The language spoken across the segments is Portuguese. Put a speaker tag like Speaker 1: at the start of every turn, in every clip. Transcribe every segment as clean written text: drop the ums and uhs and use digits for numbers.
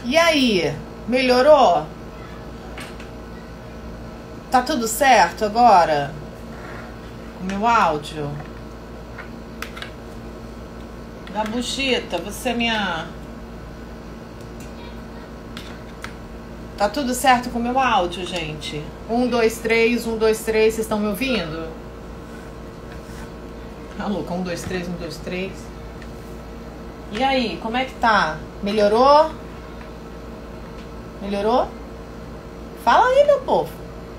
Speaker 1: E aí, melhorou? Tá tudo certo agora? O meu áudio? Gabuchita, você minha... Tá tudo certo com o meu áudio, gente? 1, 2, 3, 1, 2, 3, vocês estão me ouvindo? Ah, louca, 1, 2, 3, 1, 2, 3. E aí, como é que tá? Melhorou? Melhorou? Fala aí, meu povo.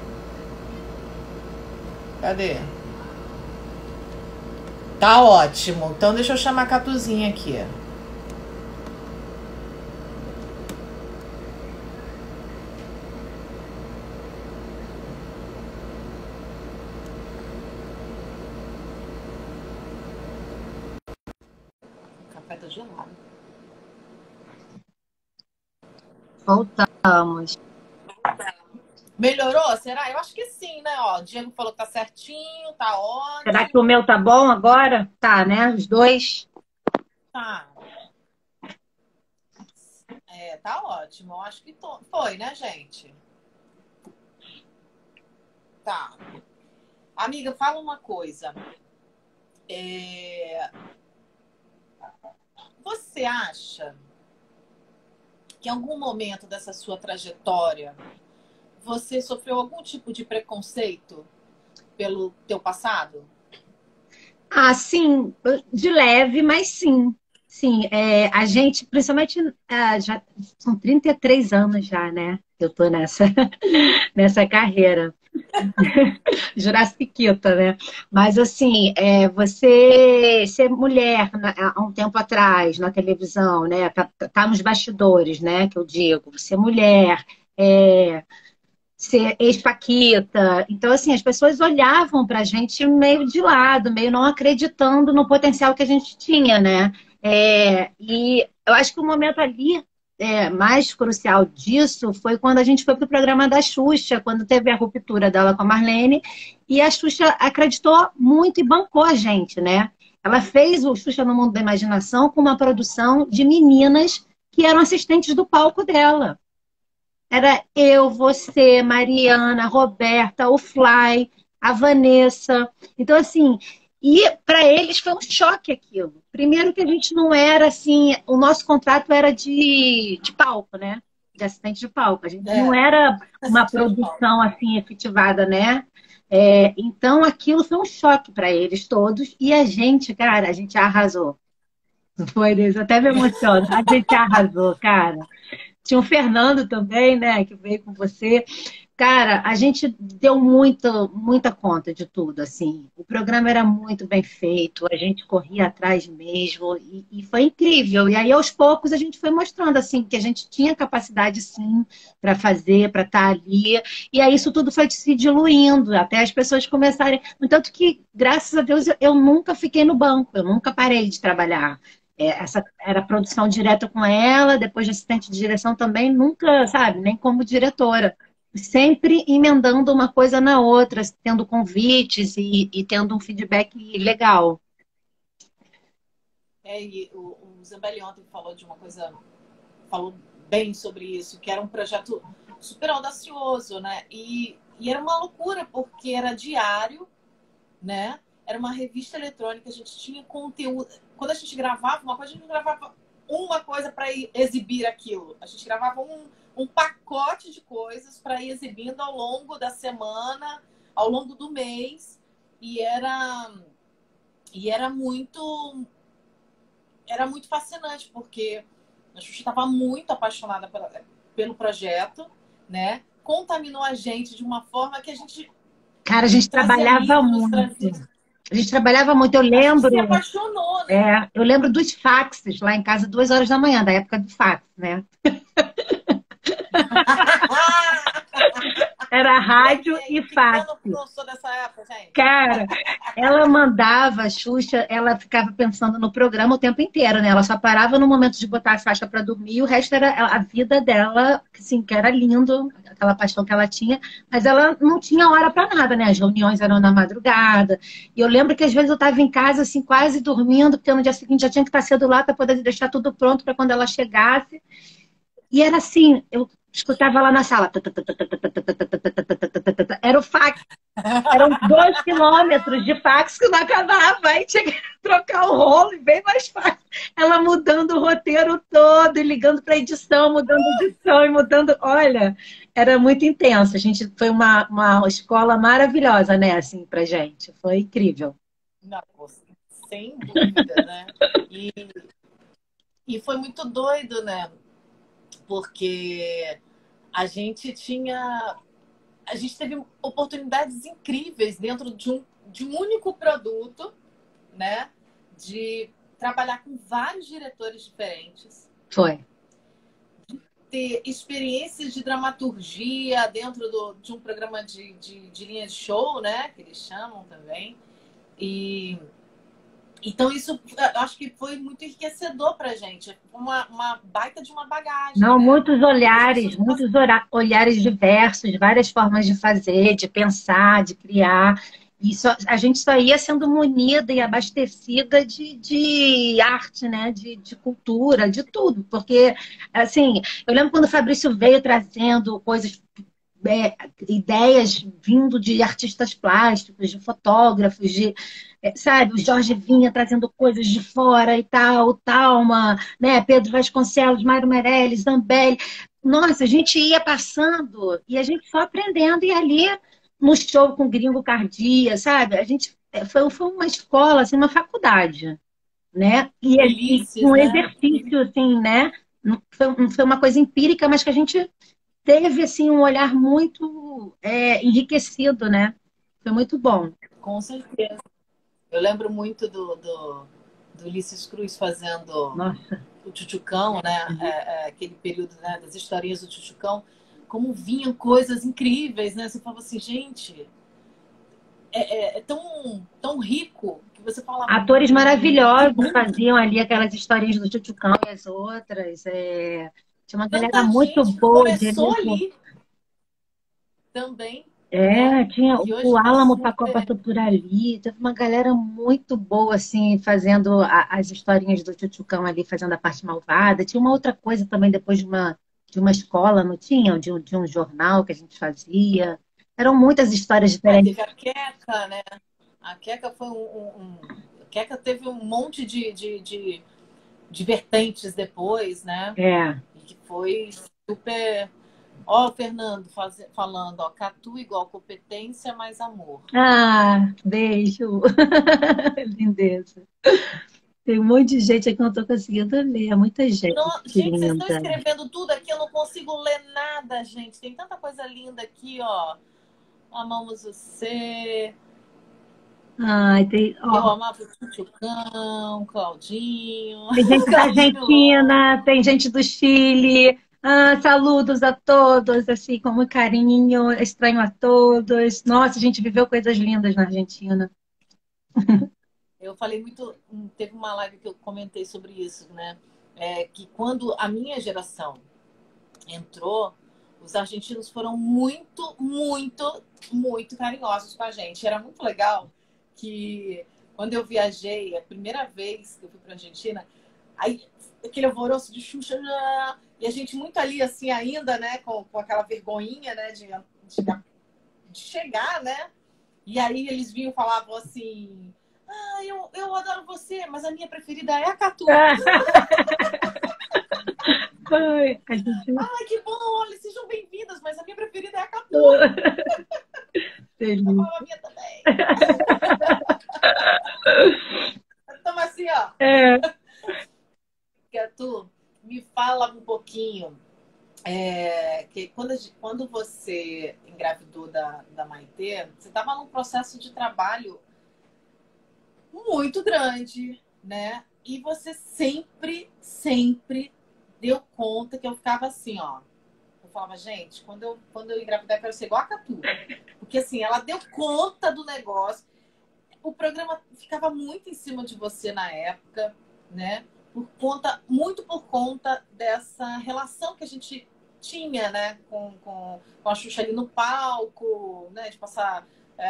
Speaker 1: Cadê? Tá ótimo. Então deixa eu chamar a Catuzinha aqui. O café tá gelado.
Speaker 2: Voltamos.
Speaker 1: Melhorou? Será? Eu acho que sim, né? Ó, o Diego falou que tá certinho, tá
Speaker 2: Será que o
Speaker 1: ótimo.
Speaker 2: meu tá bom agora? Tá, né? Os dois.
Speaker 1: Tá. É, tá ótimo. Eu acho que foi, né, gente? Tá. Amiga, fala uma coisa. Você acha que em algum momento dessa sua trajetória você sofreu algum tipo de preconceito pelo teu passado?
Speaker 2: Ah, sim, de leve, mas sim. Sim, a gente, principalmente, já são 33 anos já, né? Eu tô nessa carreira. Jurassiquita, né? Mas assim, você ser mulher há um tempo atrás na televisão, né? Tá nos bastidores, né? Que eu digo, ser mulher, ser ex-paquita. Então, assim, as pessoas olhavam para a gente meio de lado, meio não acreditando no potencial que a gente tinha, né? E eu acho que o momento ali mais crucial disso foi quando a gente foi para o programa da Xuxa, quando teve a ruptura dela com a Marlene, e a Xuxa acreditou muito e bancou a gente, né? Ela fez o Xuxa no Mundo da Imaginação com uma produção de meninas que eram assistentes do palco dela. Era eu, você, Mariana, Roberta, o Fly, a Vanessa. Então, assim, e para eles foi um choque aquilo. Primeiro que a gente não era assim, o nosso contrato era de palco, né? De assistente de palco. A gente não
Speaker 1: É,
Speaker 2: era uma
Speaker 1: assistiu de palco.
Speaker 2: produção assim efetivada, né? Então aquilo foi um choque para eles todos. E a gente, cara, a gente arrasou. Foi isso, até me emociona. A gente arrasou, cara. Tinha o Fernando também, né, que veio com você. Cara, a gente deu muita conta de tudo, assim. O programa era muito bem feito, a gente corria atrás mesmo e foi incrível. E aí, aos poucos, a gente foi mostrando, assim, que a gente tinha capacidade, sim, para fazer, para estar ali. E aí, isso tudo foi se diluindo, até as pessoas começarem... No entanto que, graças a Deus, eu nunca fiquei no banco, eu nunca parei de trabalhar. Essa era produção direta com ela, depois de assistente de direção também, nunca, sabe, nem como diretora. Sempre emendando uma coisa na outra, tendo convites e tendo um feedback legal.
Speaker 1: E o Zambelli ontem falou de uma coisa, falou bem sobre isso, que era um projeto super audacioso, né? E era uma loucura, porque era diário, né? Era uma revista eletrônica, a gente tinha conteúdo. Quando a gente gravava uma coisa, a gente não gravava uma coisa para exibir aquilo. A gente gravava um pacote de coisas para ir exibindo ao longo da semana, ao longo do mês. E era muito fascinante, porque a Xuxa estava muito apaixonada pelo projeto, né? Contaminou a gente de uma forma que a gente
Speaker 2: Cara, a gente
Speaker 1: trazia
Speaker 2: trabalhava
Speaker 1: livros,
Speaker 2: muito.
Speaker 1: trazia...
Speaker 2: A gente trabalhava muito. Eu
Speaker 1: A gente se
Speaker 2: lembro,
Speaker 1: apaixonou, né?
Speaker 2: eu lembro dos faxes lá em casa, 2 horas da manhã, da época do fax, né? Era rádio e
Speaker 1: Que
Speaker 2: fax.
Speaker 1: ano que eu sou dessa época, gente?
Speaker 2: Cara, ela mandava a Xuxa, ela ficava pensando no programa o tempo inteiro, né? Ela só parava no momento de botar a faixa para dormir, e o resto era a vida dela, assim, que era lindo, aquela paixão que ela tinha, mas ela não tinha hora para nada, né? As reuniões eram na madrugada. E eu lembro que às vezes eu estava em casa, assim, quase dormindo, porque no dia seguinte já tinha que estar cedo lá para poder deixar tudo pronto para quando ela chegasse. E era assim, eu escutava lá na sala. Era o fax. Eram 2 quilômetros de fax que não acabava. Aí tinha que trocar o rolo e bem mais fácil. Ela mudando o roteiro todo, e ligando para edição, mudando a edição e mudando. Olha, era muito intenso. A gente foi uma escola maravilhosa, né, assim, pra gente. Foi incrível.
Speaker 1: Não, sem dúvida, né? E, e foi muito doido, né? Porque a gente tinha. A gente teve oportunidades incríveis dentro de um único produto, né? De trabalhar com vários diretores diferentes,
Speaker 2: Foi.
Speaker 1: ter experiências de dramaturgia dentro de um programa de linha de show, né? Que eles chamam também. E então isso eu acho que foi muito enriquecedor para a gente, uma baita de uma bagagem,
Speaker 2: Não,
Speaker 1: né?
Speaker 2: muitos
Speaker 1: Porque as
Speaker 2: olhares,
Speaker 1: pessoas
Speaker 2: muitos olhares diversos, várias formas de fazer, de pensar, de criar. E a gente só ia sendo munida e abastecida de arte, né? De cultura, de tudo. Porque, assim, eu lembro quando o Fabrício veio trazendo coisas, ideias vindo de artistas plásticos, de fotógrafos, sabe, o Jorge vinha trazendo coisas de fora e tal, Talma, né, Pedro Vasconcelos, Mário Meirelles, Zambelli. Nossa, a gente ia passando e a gente só aprendendo, e ali no show com o Gringo Cardia, sabe? A gente foi uma escola, assim, uma faculdade, né? E
Speaker 1: Ulisses,
Speaker 2: um
Speaker 1: né?
Speaker 2: exercício, assim, né? Não foi uma coisa empírica, mas que a gente teve assim um olhar muito enriquecido, né? Foi muito bom.
Speaker 1: Com certeza. Eu lembro muito do Ulisses Cruz fazendo
Speaker 2: Nossa.
Speaker 1: o Tchutchucão, né? Aquele período, né, das historinhas do Tchutchucão, como vinham coisas incríveis, né? Você falava assim, gente, é tão rico que você falava.
Speaker 2: Atores
Speaker 1: Que
Speaker 2: maravilhosos
Speaker 1: bom,
Speaker 2: faziam ali aquelas historinhas do Tchutchucão e as outras. Tinha uma galera
Speaker 1: tanta
Speaker 2: muito
Speaker 1: gente que
Speaker 2: boa de
Speaker 1: começou
Speaker 2: elenco.
Speaker 1: ali também, né?
Speaker 2: Tinha
Speaker 1: E
Speaker 2: o
Speaker 1: hoje está
Speaker 2: Álamo Facó
Speaker 1: super.
Speaker 2: passou por ali. Teve uma galera muito boa, assim, fazendo as historinhas do Tchutchucão ali, fazendo a parte malvada. Tinha uma outra coisa também depois de uma escola, não tinha? De um jornal que a gente fazia. Eram muitas histórias diferentes.
Speaker 1: Teve a Queca, né? A Queca foi a Queca teve um monte de vertentes depois, né?
Speaker 2: É.
Speaker 1: E que foi super. Ó, o Fernando falando, ó, Catu igual competência mais amor.
Speaker 2: Ah, beijo. Lindeza. Tem um monte de gente aqui que eu não estou conseguindo ler. É muita gente
Speaker 1: Não, gente, vocês estão
Speaker 2: linda.
Speaker 1: escrevendo tudo aqui, eu não consigo ler nada, gente. Tem tanta coisa linda aqui, ó. Amamos você.
Speaker 2: Ai,
Speaker 1: Eu
Speaker 2: ó,
Speaker 1: amava o Tchutchucão, Claudinho,
Speaker 2: tem gente da
Speaker 1: Claudinho Longo.
Speaker 2: Argentina, tem gente do Chile. Ah, saludos a todos, assim, com muito carinho. Estranho a todos. Nossa, a gente viveu coisas lindas na Argentina.
Speaker 1: Eu falei muito. Teve uma live que eu comentei sobre isso, né? Que quando a minha geração entrou, os argentinos foram muito, muito, muito carinhosos com a gente. Era muito legal que quando eu viajei, a primeira vez que eu fui para a Argentina, aí aquele alvoroço de Xuxa, e a gente muito ali assim ainda, né, com aquela vergonhinha, né, de chegar, né? E aí eles vinham e falavam assim: ah, eu adoro você, mas a minha preferida é a Catu.
Speaker 2: Ai, a gente.
Speaker 1: Ai, que bom, olha, sejam bem-vindas, mas a minha preferida é a Catu. Eu
Speaker 2: Feliz.
Speaker 1: falo a minha também. Então, assim, ó,
Speaker 2: É.
Speaker 1: Catu, me fala um pouquinho. Que quando você engravidou da Maitê, você estava num processo de trabalho muito grande, né? E você sempre, sempre deu conta que eu ficava assim, ó. Eu falava, gente, quando eu engravidar, eu quero ser igual a Catu. Porque assim, ela deu conta do negócio. O programa ficava muito em cima de você na época, né? Muito por conta dessa relação que a gente tinha, né? Com a Xuxa ali no palco, né? De passar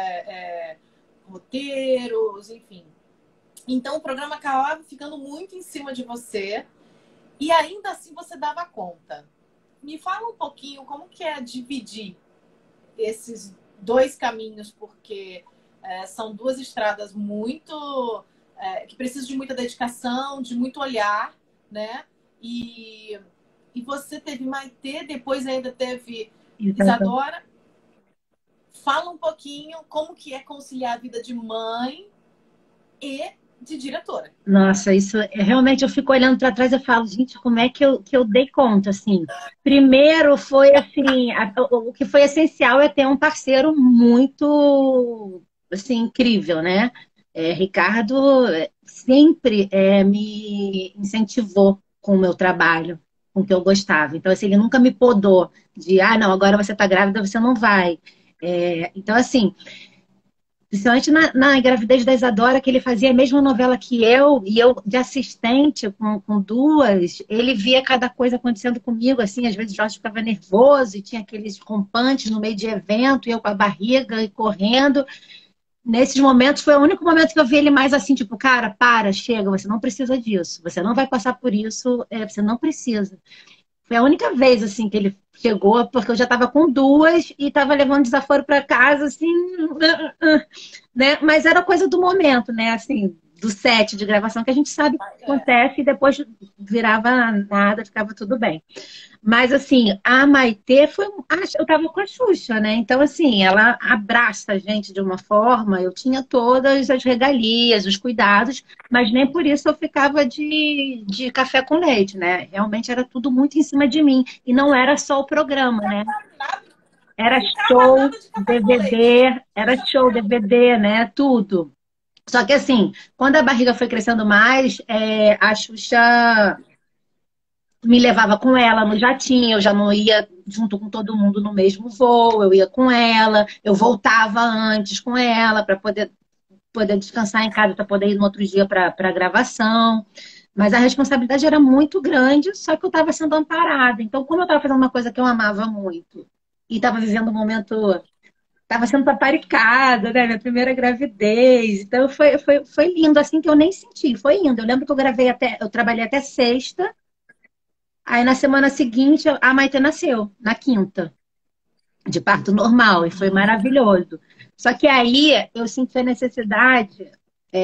Speaker 1: roteiros, enfim. Então o programa acabava ficando muito em cima de você e ainda assim você dava conta. Me fala um pouquinho como que é dividir esses dois caminhos, porque são duas estradas muito que precisam de muita dedicação, de muito olhar, né? E, e você teve Maitê, depois ainda teve
Speaker 2: Exato.
Speaker 1: Isadora. Fala um pouquinho como que é conciliar a vida de mãe e de diretora.
Speaker 2: Nossa, isso realmente eu fico olhando para trás e falo, gente, como é que eu dei conta, assim? Primeiro foi assim, o que foi essencial é ter um parceiro muito, assim, incrível, né? Ricardo sempre me incentivou com o meu trabalho, com o que eu gostava. Então, assim, ele nunca me podou de, não, agora você está grávida, você não vai. Então, assim, principalmente na gravidez da Isadora, que ele fazia a mesma novela que eu, e eu de assistente com duas, ele via cada coisa acontecendo comigo, assim, às vezes o Jorge ficava nervoso e tinha aqueles rompantes no meio de evento, e eu com a barriga e correndo. Nesses momentos, foi o único momento que eu vi ele mais assim, tipo, cara, para, chega, você não precisa disso, você não vai passar por isso, você não precisa. Foi a única vez, assim, que ele chegou, porque eu já estava com duas e estava levando desaforo para casa, assim, né? Mas era coisa do momento, né? Assim, do set de gravação, que a gente sabe o que acontece e depois virava nada, ficava tudo bem. Mas, assim, a Maitê foi. Eu tava com a Xuxa, né? Então, assim, ela abraça a gente de uma forma. Eu tinha todas as regalias, os cuidados, mas nem por isso eu ficava de café com leite, né? Realmente era tudo muito em cima de mim. E não era só o programa, né? Era
Speaker 1: Ficava
Speaker 2: show,
Speaker 1: nada de café com leite.
Speaker 2: DVD, era show, DVD, né? Tudo. Só que, assim, quando a barriga foi crescendo mais, a Xuxa me levava com ela no jatinho, eu já não ia junto com todo mundo no mesmo voo, eu ia com ela, eu voltava antes com ela para poder descansar em casa, para poder ir no outro dia para a gravação. Mas a responsabilidade era muito grande, só que eu estava sendo amparada. Então, como eu estava fazendo uma coisa que eu amava muito e estava vivendo um momento, estava sendo paparicada, né? Minha primeira gravidez. Então, foi lindo, assim, que eu nem senti. Foi lindo. Eu lembro que eu trabalhei até sexta. Aí na semana seguinte a Maite nasceu, na quinta, de parto normal, e foi maravilhoso. Só que aí eu senti a necessidade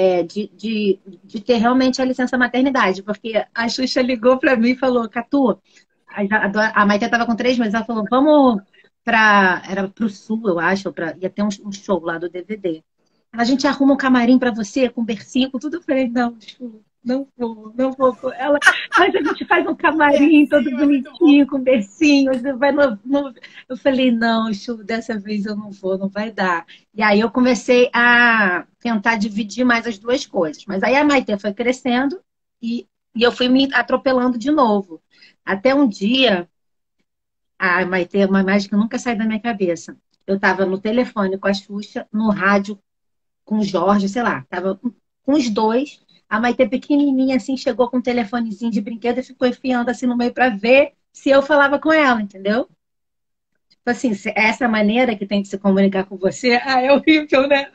Speaker 2: de ter realmente a licença maternidade, porque a Xuxa ligou para mim e falou, Catu, a Maite estava com 3 meses, ela falou, vamos era para o sul, eu acho, ia ter um show lá do DVD. A gente arruma um camarim para você, com bercinho, com tudo. Eu falei, não, Chu, não vou, não vou. Ela, mas a gente faz um camarim todo
Speaker 1: Bercinho é muito bom.
Speaker 2: bonitinho, com bercinho. Você vai Eu falei, não, Chu, dessa vez eu não vou, não vai dar. E aí eu comecei a tentar dividir mais as duas coisas. Mas aí a Maite foi crescendo e eu fui me atropelando de novo. Até um dia, a Maite, uma imagem que nunca sai da minha cabeça. Eu estava no telefone com a Xuxa, no rádio com o Jorge, sei lá, tava com os dois. A Maite pequenininha assim chegou com um telefonezinho de brinquedo e ficou enfiando assim no meio para ver se eu falava com ela, entendeu? Tipo assim, essa maneira que tem de se comunicar com você, é horrível, né?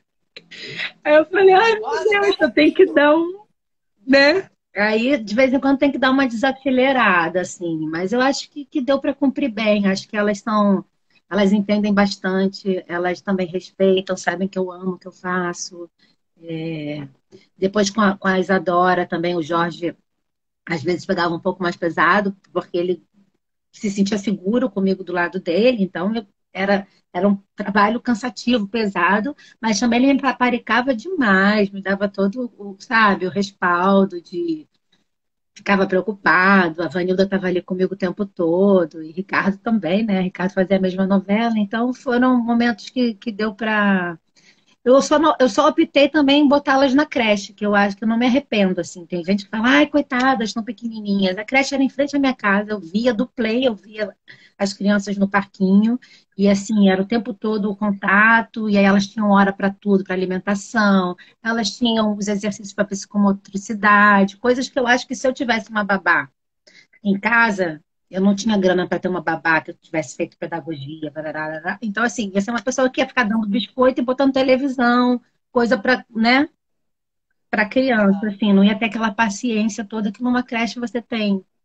Speaker 2: Aí eu falei, ai meu
Speaker 1: Olha,
Speaker 2: Deus,
Speaker 1: né?
Speaker 2: eu tenho que dar né? Aí, de vez em quando, tem que dar uma desacelerada, assim. Mas eu acho que deu para cumprir bem. Acho que elas entendem bastante, elas também respeitam, sabem que eu amo o que eu faço. É, Depois com a Isadora também, o Jorge às vezes pegava um pouco mais pesado, porque ele se sentia seguro comigo do lado dele, então era um trabalho cansativo, pesado, mas também ele me paparicava demais, me dava todo sabe, o respaldo de ficava preocupado, a Vanilda estava ali comigo o tempo todo, e Ricardo também, né? Ricardo fazia a mesma novela, então foram momentos que deu para eu só optei também em botá-las na creche, que eu acho que eu não me arrependo, assim. Tem gente que fala, ai, coitadas, estão pequenininhas. A creche era em frente à minha casa, eu via do play, eu via as crianças no parquinho, e assim, era o tempo todo o contato, e aí elas tinham hora para tudo, para alimentação, elas tinham os exercícios para psicomotricidade, coisas que eu acho que se eu tivesse uma babá em casa, eu não tinha grana para ter uma babá que eu tivesse feito pedagogia. Barará. Então, assim, ia ser uma pessoa que ia ficar dando biscoito e botando televisão, coisa para, né, para criança, assim, não ia ter aquela paciência toda que numa creche você tem.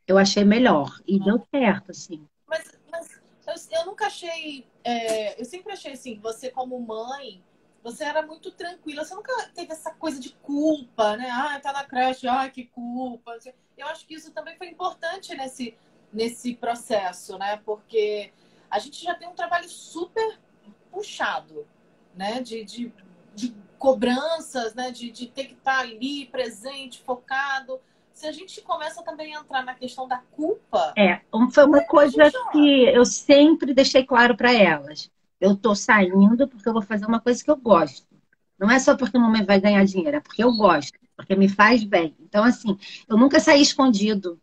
Speaker 2: Eu achei melhor. E deu certo, assim.
Speaker 1: Mas eu nunca achei. Eu sempre achei assim, você como mãe, você era muito tranquila. Você nunca teve essa coisa de culpa, né? Ah, tá na creche, ah, que culpa. Eu acho que isso também foi importante nesse processo, né? Porque a gente já tem um trabalho super puxado, né? De cobranças, né? De ter que estar ali presente, focado. Se a gente começa também a entrar na questão da culpa,
Speaker 2: Foi uma
Speaker 1: a gente
Speaker 2: coisa
Speaker 1: já.
Speaker 2: que eu sempre deixei claro para elas. Eu estou saindo porque eu vou fazer uma coisa que eu gosto. Não é só porque a mamãe vai ganhar dinheiro, é porque eu gosto, porque me faz bem. Então, assim, eu nunca saí escondido.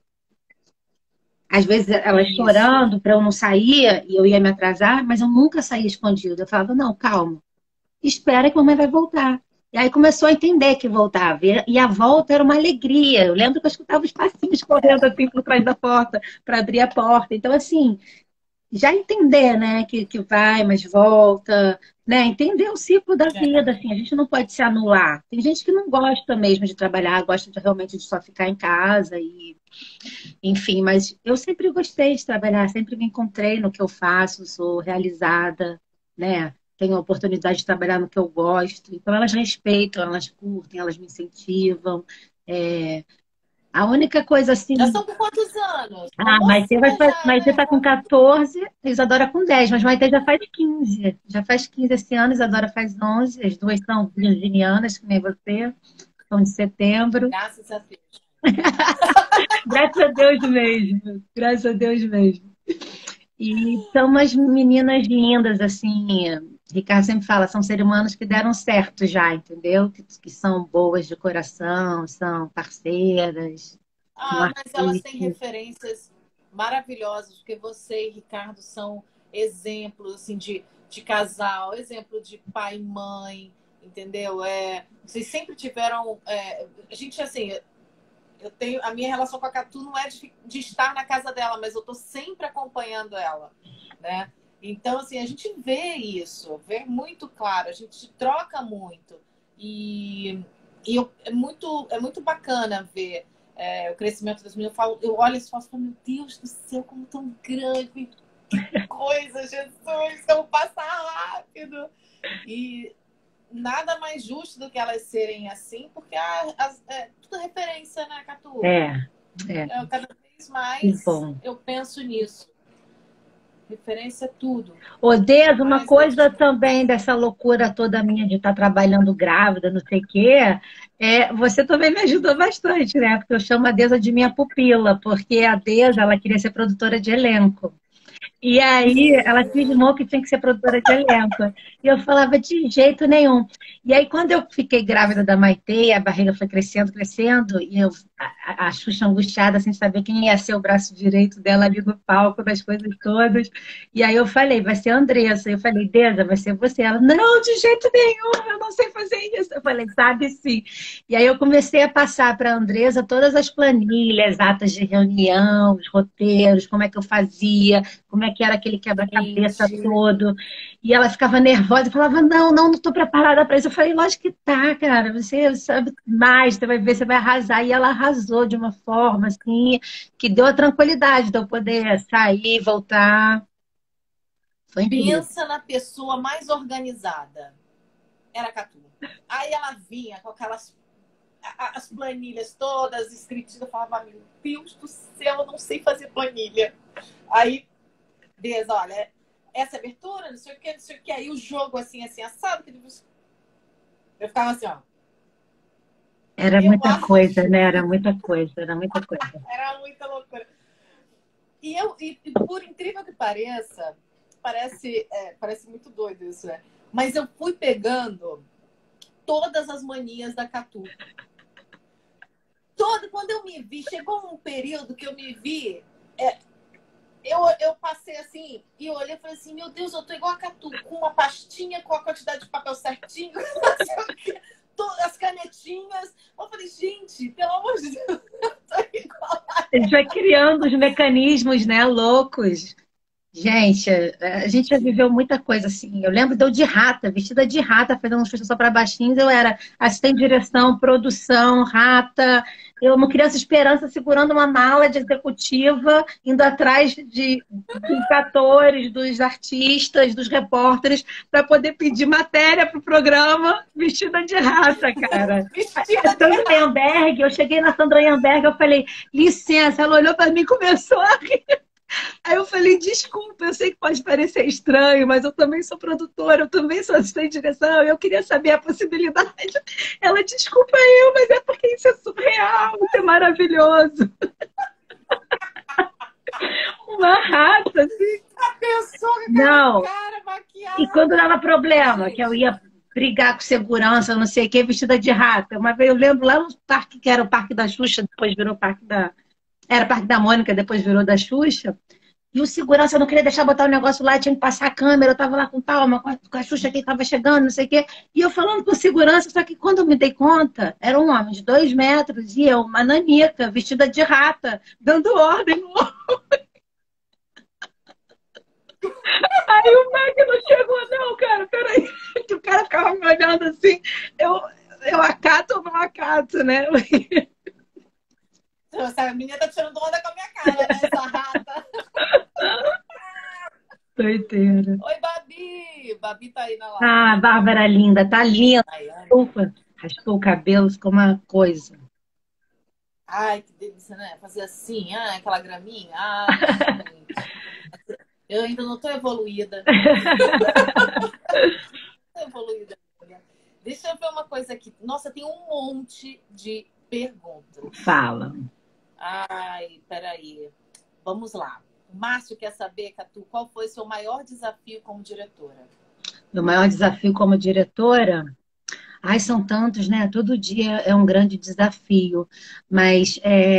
Speaker 2: Às vezes elas
Speaker 1: Isso.
Speaker 2: chorando para eu não sair e eu ia me atrasar, mas eu nunca saía escondido. Eu falava, não, calma, espera que a mamãe vai voltar. E aí começou a entender que voltava. E a volta era uma alegria. Eu lembro que eu escutava os passinhos correndo assim por trás da porta para abrir a porta. Então, assim, já entender, né, que vai, mas volta, né, entender o ciclo da vida, assim, a gente não pode se anular. Tem gente que não gosta mesmo de trabalhar, gosta realmente de só ficar em casa e, enfim, mas eu sempre gostei de trabalhar, sempre me encontrei no que eu faço, sou realizada, né? Tenho a oportunidade de trabalhar no que eu gosto. Então, elas respeitam, elas curtem, elas me incentivam. É, a única coisa
Speaker 1: Já
Speaker 2: assim.
Speaker 1: são com quantos anos? Uma
Speaker 2: Ah,
Speaker 1: mocinha já,
Speaker 2: Maitê
Speaker 1: né?
Speaker 2: tá com 14, Isadora com 10, mas Maitê já faz 15. Já faz 15 esse ano, Isadora faz 11. As duas são virginianas, que nem você, são de setembro.
Speaker 1: Graças a Deus.
Speaker 2: Graças a Deus mesmo, graças a Deus mesmo. E são umas meninas lindas, assim. Ricardo sempre fala, são seres humanos que deram certo já, entendeu? Que são boas de coração, são parceiras, são
Speaker 1: Ah, mas elas têm
Speaker 2: artísticas.
Speaker 1: referências maravilhosas, porque você e Ricardo são exemplos assim, de casal, exemplo de pai e mãe, entendeu? Vocês sempre tiveram. A gente, assim, eu tenho. A minha relação com a Catu não é de estar na casa dela, mas eu tô sempre acompanhando ela, né? Então, assim, a gente vê isso, vê muito claro, a gente troca muito. E, é muito bacana ver o crescimento das meninas. Eu olho e falo, meu Deus do céu, como tão grande, que coisa, Jesus, como passa rápido. E nada mais justo do que elas serem assim, porque é tudo referência, né, Catu?
Speaker 2: É, é,
Speaker 1: Cada vez
Speaker 2: que
Speaker 1: mais
Speaker 2: bom.
Speaker 1: eu penso nisso. Referência é tudo. Quanto
Speaker 2: Odeio uma
Speaker 1: mais eles.
Speaker 2: coisa também dessa loucura toda minha de estar trabalhando grávida, não sei o quê, você também me ajudou bastante, né? Porque eu chamo a Deusa de minha pupila, porque a Deusa, ela queria ser produtora de elenco. E aí ela cismou que tinha que ser produtora de elenco. E eu falava de jeito nenhum. E aí, quando eu fiquei grávida da Maitê, a barriga foi crescendo, crescendo, e a Xuxa angustiada, sem saber quem ia ser o braço direito dela ali no palco, das coisas todas. E aí eu falei, vai ser a Andressa. Eu falei, Deza, vai ser você. Ela, não, de jeito nenhum, eu não sei fazer isso. Eu falei, sabe sim. E aí eu comecei a passar para a Andressa todas as planilhas, atas de reunião, os roteiros, como é que eu fazia, como é que era aquele quebra-cabeça
Speaker 1: Entendi.
Speaker 2: todo. E ela ficava nervosa e falava, não estou preparada para isso. Eu falei, lógico que tá, cara, você sabe mais, você vai ver, você vai arrasar. E ela arrasou de uma forma, assim, que deu a tranquilidade de eu poder sair, voltar. Foi incrível.
Speaker 1: Pensa na pessoa mais organizada. Era a Catu. Aí ela vinha com aquelas as planilhas todas escritas. Eu falava, meu Deus do céu, eu não sei fazer planilha. Aí, beleza, olha, essa abertura, não sei o que, não sei o que. Aí o jogo assim, assim, assado. Eu ficava assim, ó.
Speaker 2: Era
Speaker 1: Eu
Speaker 2: muita coisa,
Speaker 1: acho.
Speaker 2: né? Era muita coisa, era muita coisa.
Speaker 1: Era muita loucura. E por incrível que pareça, parece muito doido isso, né? Mas eu fui pegando todas as manias da Catu. Quando eu me vi, chegou um período que eu me vi, eu passei assim, e olhei e falei assim, meu Deus, eu tô igual a Catu, com uma pastinha, com a quantidade de papel certinho, as canetinhas. Eu falei, gente, pelo amor de Deus, eu tô igual.
Speaker 2: A gente vai criando os mecanismos, né, loucos. Gente, a gente já viveu muita coisa assim. Eu lembro de eu de rata, vestida de rata, fazendo um Xuxa só para baixinhos. Eu era assistente de direção, produção, rata. Eu, uma criança esperança, segurando uma mala de executiva, indo atrás dos atores, dos artistas, dos repórteres, para poder pedir matéria para o programa, vestida de rata, cara. A
Speaker 1: Vestida de
Speaker 2: Sandra Lemberg, eu cheguei na Sandra Lemberg, eu falei, licença, ela olhou para mim e começou a rir. Aí eu falei, desculpa, eu sei que pode parecer estranho, mas eu também sou produtora, eu também sou assistente de direção, eu queria saber a possibilidade. Ela, desculpa eu, mas é porque isso é surreal, isso é maravilhoso. Uma raça, assim.
Speaker 1: a pessoa com aquela
Speaker 2: Não,
Speaker 1: cara
Speaker 2: e quando
Speaker 1: maquiada.
Speaker 2: dava problema, que eu
Speaker 1: Gente,
Speaker 2: ia brigar com segurança, não sei o que, vestida de rata. Uma vez eu lembro lá no parque, que era o Parque da Xuxa, depois virou o Parque da... Era Parque da Mônica, depois virou da Xuxa. E o segurança não queria deixar botar o negócio lá, tinha que passar a câmera, eu tava lá com calma, com a Xuxa que tava chegando, não sei o quê. E eu falando com o segurança, só que quando eu me dei conta, era um homem de 2 metros e eu, uma nanica, vestida de rata, dando ordem no... Aí o Mac não chegou, não, cara, peraí. Que o cara ficava me olhando assim, eu, eu acato ou não acato, né?
Speaker 1: essa menina tá tirando onda com a minha cara, né? Essa rata.
Speaker 2: Doideira.
Speaker 1: Oi, Babi. Babi tá aí na
Speaker 2: Ah,
Speaker 1: live.
Speaker 2: Bárbara linda, tá linda.
Speaker 1: Daiane.
Speaker 2: Ufa, raspou o cabelo, ficou uma coisa.
Speaker 1: Ai, que delícia, né? Fazer assim, aquela graminha. Ai, gente. Eu ainda não tô evoluída. Tô evoluída. Deixa eu ver uma coisa aqui. Nossa, tem um monte de perguntas.
Speaker 2: Fala.
Speaker 1: Ai, peraí. Vamos lá. O Márcio quer saber, Catu, qual foi seu maior desafio como diretora?
Speaker 2: Meu maior desafio como diretora? Ai, são tantos, né? Todo dia é um grande desafio. Mas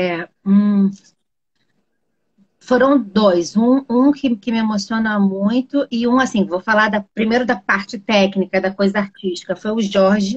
Speaker 2: foram dois. Um que me emociona muito e um, assim, vou falar primeiro da parte técnica, da coisa artística. Foi o Jorge,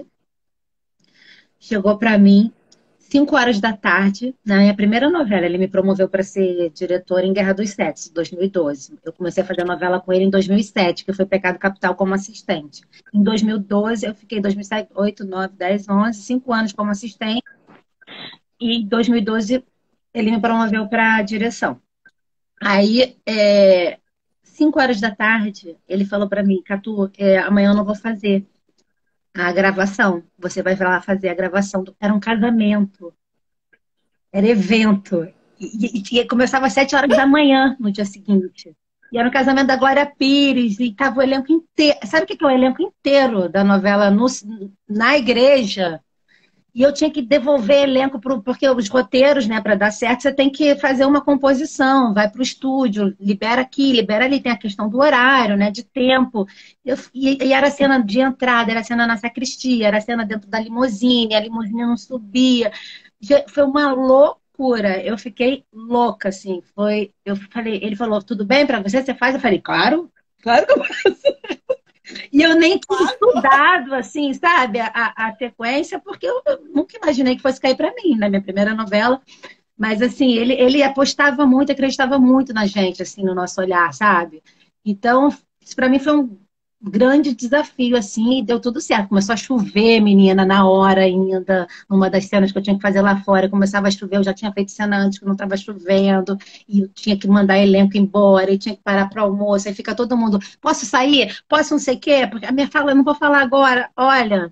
Speaker 2: chegou para mim 5 horas da tarde, na minha primeira novela. Ele me promoveu para ser diretora em Guerra dos Sete, 2012. Eu comecei a fazer novela com ele em 2007, que foi Pecado Capital como assistente. Em 2012, eu fiquei 2007, 8, 9, 10, 11, 5 anos como assistente. E em 2012, ele me promoveu para direção. Aí, 5 horas da tarde, ele falou para mim, Catu, amanhã eu não vou fazer a gravação. Você vai lá fazer a gravação. Era um casamento. Era evento. E começava às 7 horas da manhã no dia seguinte. E era o casamento da Glória Pires. E tava o elenco inteiro. Sabe o que é o elenco inteiro da novela na igreja? E eu tinha que devolver elenco, porque os roteiros, né, para dar certo, você tem que fazer uma composição, vai para o estúdio, libera aqui, libera ali, tem a questão do horário, né, de tempo. E era a cena de entrada, era a cena na sacristia, era a cena dentro da limusine, a limusine não subia. Foi uma loucura, eu fiquei louca, assim. Eu falei, ele falou, tudo bem para você? Você faz? Eu falei, claro, claro que eu faço. E eu nem tinha estudado, assim, sabe, a sequência, porque eu nunca imaginei que fosse cair para mim, na minha primeira novela. Mas, assim, ele apostava muito, acreditava muito na gente, assim, no nosso olhar, sabe? Então, isso para mim foi um grande desafio, assim, e deu tudo certo. Começou a chover, menina, na hora ainda, numa das cenas que eu tinha que fazer lá fora, começava a chover, eu já tinha feito cena antes que não estava chovendo, e eu tinha que mandar elenco embora, e tinha que parar para almoço, aí fica todo mundo, posso sair? Posso não sei o quê? Porque a minha fala, eu não vou falar agora. Olha,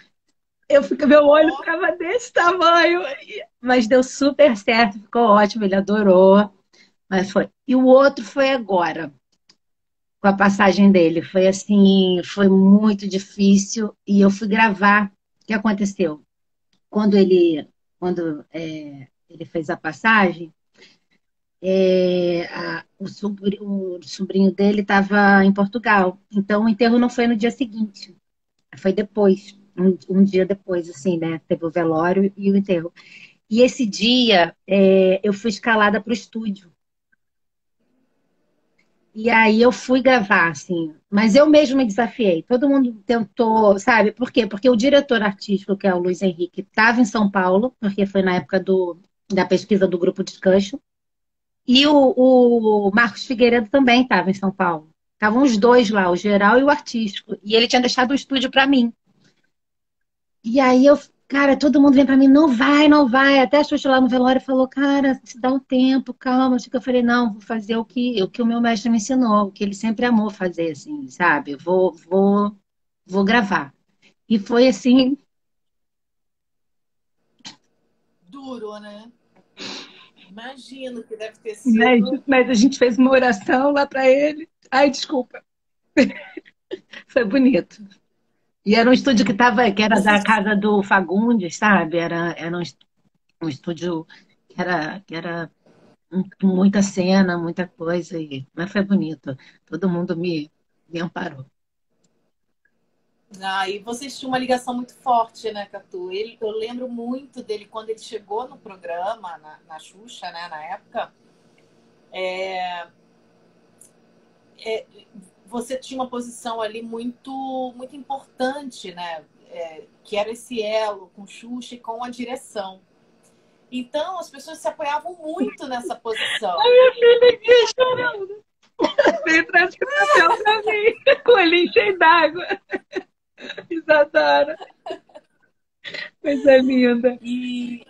Speaker 2: meu olho ficava desse tamanho, mas deu super certo, ficou ótimo, ele adorou, mas foi. E o outro foi agora com a passagem dele. Foi assim, foi muito difícil. E eu fui gravar. O que aconteceu? Quando ele fez a passagem, o sobrinho dele estava em Portugal. Então o enterro não foi no dia seguinte, foi depois, um dia depois, assim, né? Teve o velório e o enterro. E esse dia eu fui escalada para o estúdio. E aí eu fui gravar, assim, mas eu mesma me desafiei. Todo mundo tentou, sabe? Por quê? Porque o diretor artístico, que é o Luiz Henrique, estava em São Paulo, porque foi na época da pesquisa do Grupo Descanso. E o Marcos Figueiredo também estava em São Paulo. Estavam os dois lá, o geral e o artístico. E ele tinha deixado o estúdio para mim. E aí eu, cara, todo mundo vem para mim, não vai, não vai. Até a Xuxa lá no velório falou, cara, se dá um tempo, calma. Eu falei, não, vou fazer o que o meu mestre me ensinou, o que ele sempre amou fazer, assim, sabe? Vou gravar. E foi assim,
Speaker 1: Duro, né? Imagino que deve ter
Speaker 2: mas,
Speaker 1: sido.
Speaker 2: mas a gente fez uma oração lá para ele. Ai, desculpa. Foi bonito. E era um estúdio que era da
Speaker 1: Vocês,
Speaker 2: casa do Fagundes, sabe? Era um estúdio que era com muita cena, muita coisa, mas foi bonito. Todo mundo me amparou.
Speaker 1: e vocês tinham uma ligação muito forte, né, Catu? Eu lembro muito dele quando ele chegou no programa, na Xuxa, né, na época. É, você tinha uma posição ali muito, muito importante, né? Que era esse elo com Xuxa e com a direção. Então, as pessoas se apoiavam muito nessa
Speaker 2: A
Speaker 1: posição.
Speaker 2: minha filha aqui chorando. Veio trazer papel pra mim, com o olhinho cheio d'água. Isadora, coisa linda.
Speaker 1: E,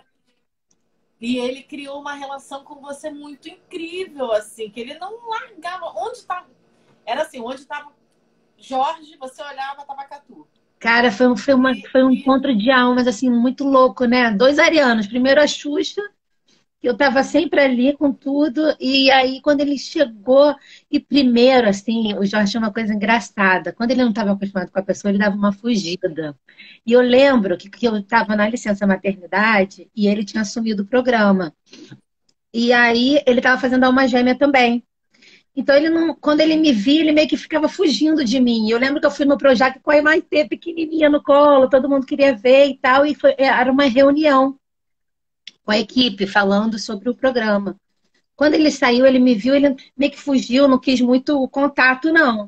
Speaker 1: e ele criou uma relação com você muito incrível, assim, que ele não largava. Onde estava? Era assim, onde estava Jorge, você olhava, estava Catu.
Speaker 2: Cara,
Speaker 1: E,
Speaker 2: foi um
Speaker 1: e
Speaker 2: encontro de almas, assim, muito louco, né? Dois arianos. Primeiro a Xuxa, que eu estava sempre ali com tudo, e aí quando ele chegou, e primeiro, assim, o Jorge tinha uma coisa engraçada. Quando ele não estava acostumado com a pessoa, ele dava uma fugida. E eu lembro que eu estava na licença maternidade e ele tinha assumido o programa. E aí ele estava fazendo a Alma Gêmea também. Então, ele não, quando ele me via, ele meio que ficava fugindo de mim. Eu lembro que eu fui no Projac com a Maitê pequenininha no colo, todo mundo queria ver e tal, e era uma reunião com a equipe falando sobre o programa. Quando ele saiu, ele me viu, ele meio que fugiu, não quis muito contato, não.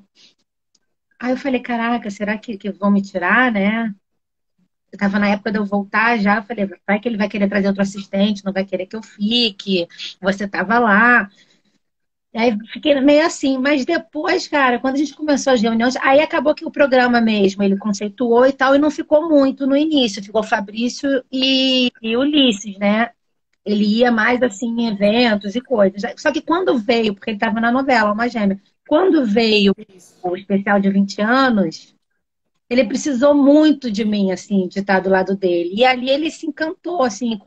Speaker 2: Aí eu falei, caraca, será que vão me tirar, né? Eu estava na época de eu voltar já, eu falei, vai que ele vai querer trazer outro assistente, não vai querer que eu fique, você estava lá. Aí fiquei meio assim, mas depois, cara, quando a gente começou as reuniões, aí acabou que o programa mesmo, ele conceituou e tal, e não ficou muito no início, ficou Fabrício e Ulisses, né? Ele ia mais assim em eventos e coisas. Só que quando veio, porque ele estava na novela, Uma Gêmea, quando veio
Speaker 1: isso.
Speaker 2: o especial de 20 anos, ele precisou muito de mim, assim, de estar do lado dele. E ali ele se encantou, assim,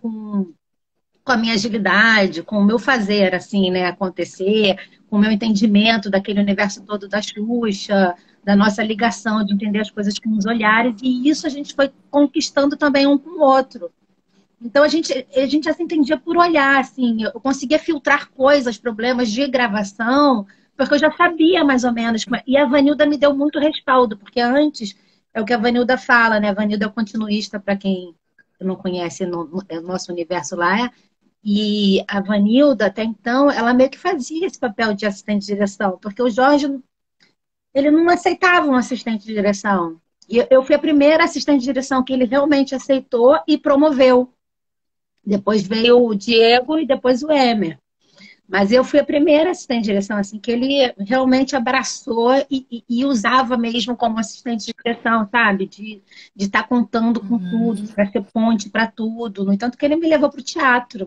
Speaker 2: com a minha agilidade, com o meu fazer, assim, né, acontecer, com o meu entendimento daquele universo todo da Xuxa, da nossa ligação de entender as coisas com os olhares, e isso a gente foi conquistando também um com o outro. Então a gente já se entendia por olhar, assim, eu conseguia filtrar coisas, problemas de gravação, porque eu já sabia mais ou menos. E a Vanilda me deu muito respaldo, porque antes é o que a Vanilda fala, né? A Vanilda é o continuista, para quem não conhece no nosso universo lá. E a Vanilda, até então, ela meio que fazia esse papel de assistente de direção, porque o Jorge, ele não aceitava um assistente de direção. E eu fui a primeira assistente de direção que ele realmente aceitou e promoveu. Depois veio o Diego e depois o Emer. Mas eu fui a primeira assistente de direção, assim, que ele realmente abraçou e usava mesmo como assistente de direção, sabe? De estar contando com tudo,
Speaker 1: Uhum.
Speaker 2: para ser ponte para tudo. No entanto, que ele me levou para o teatro.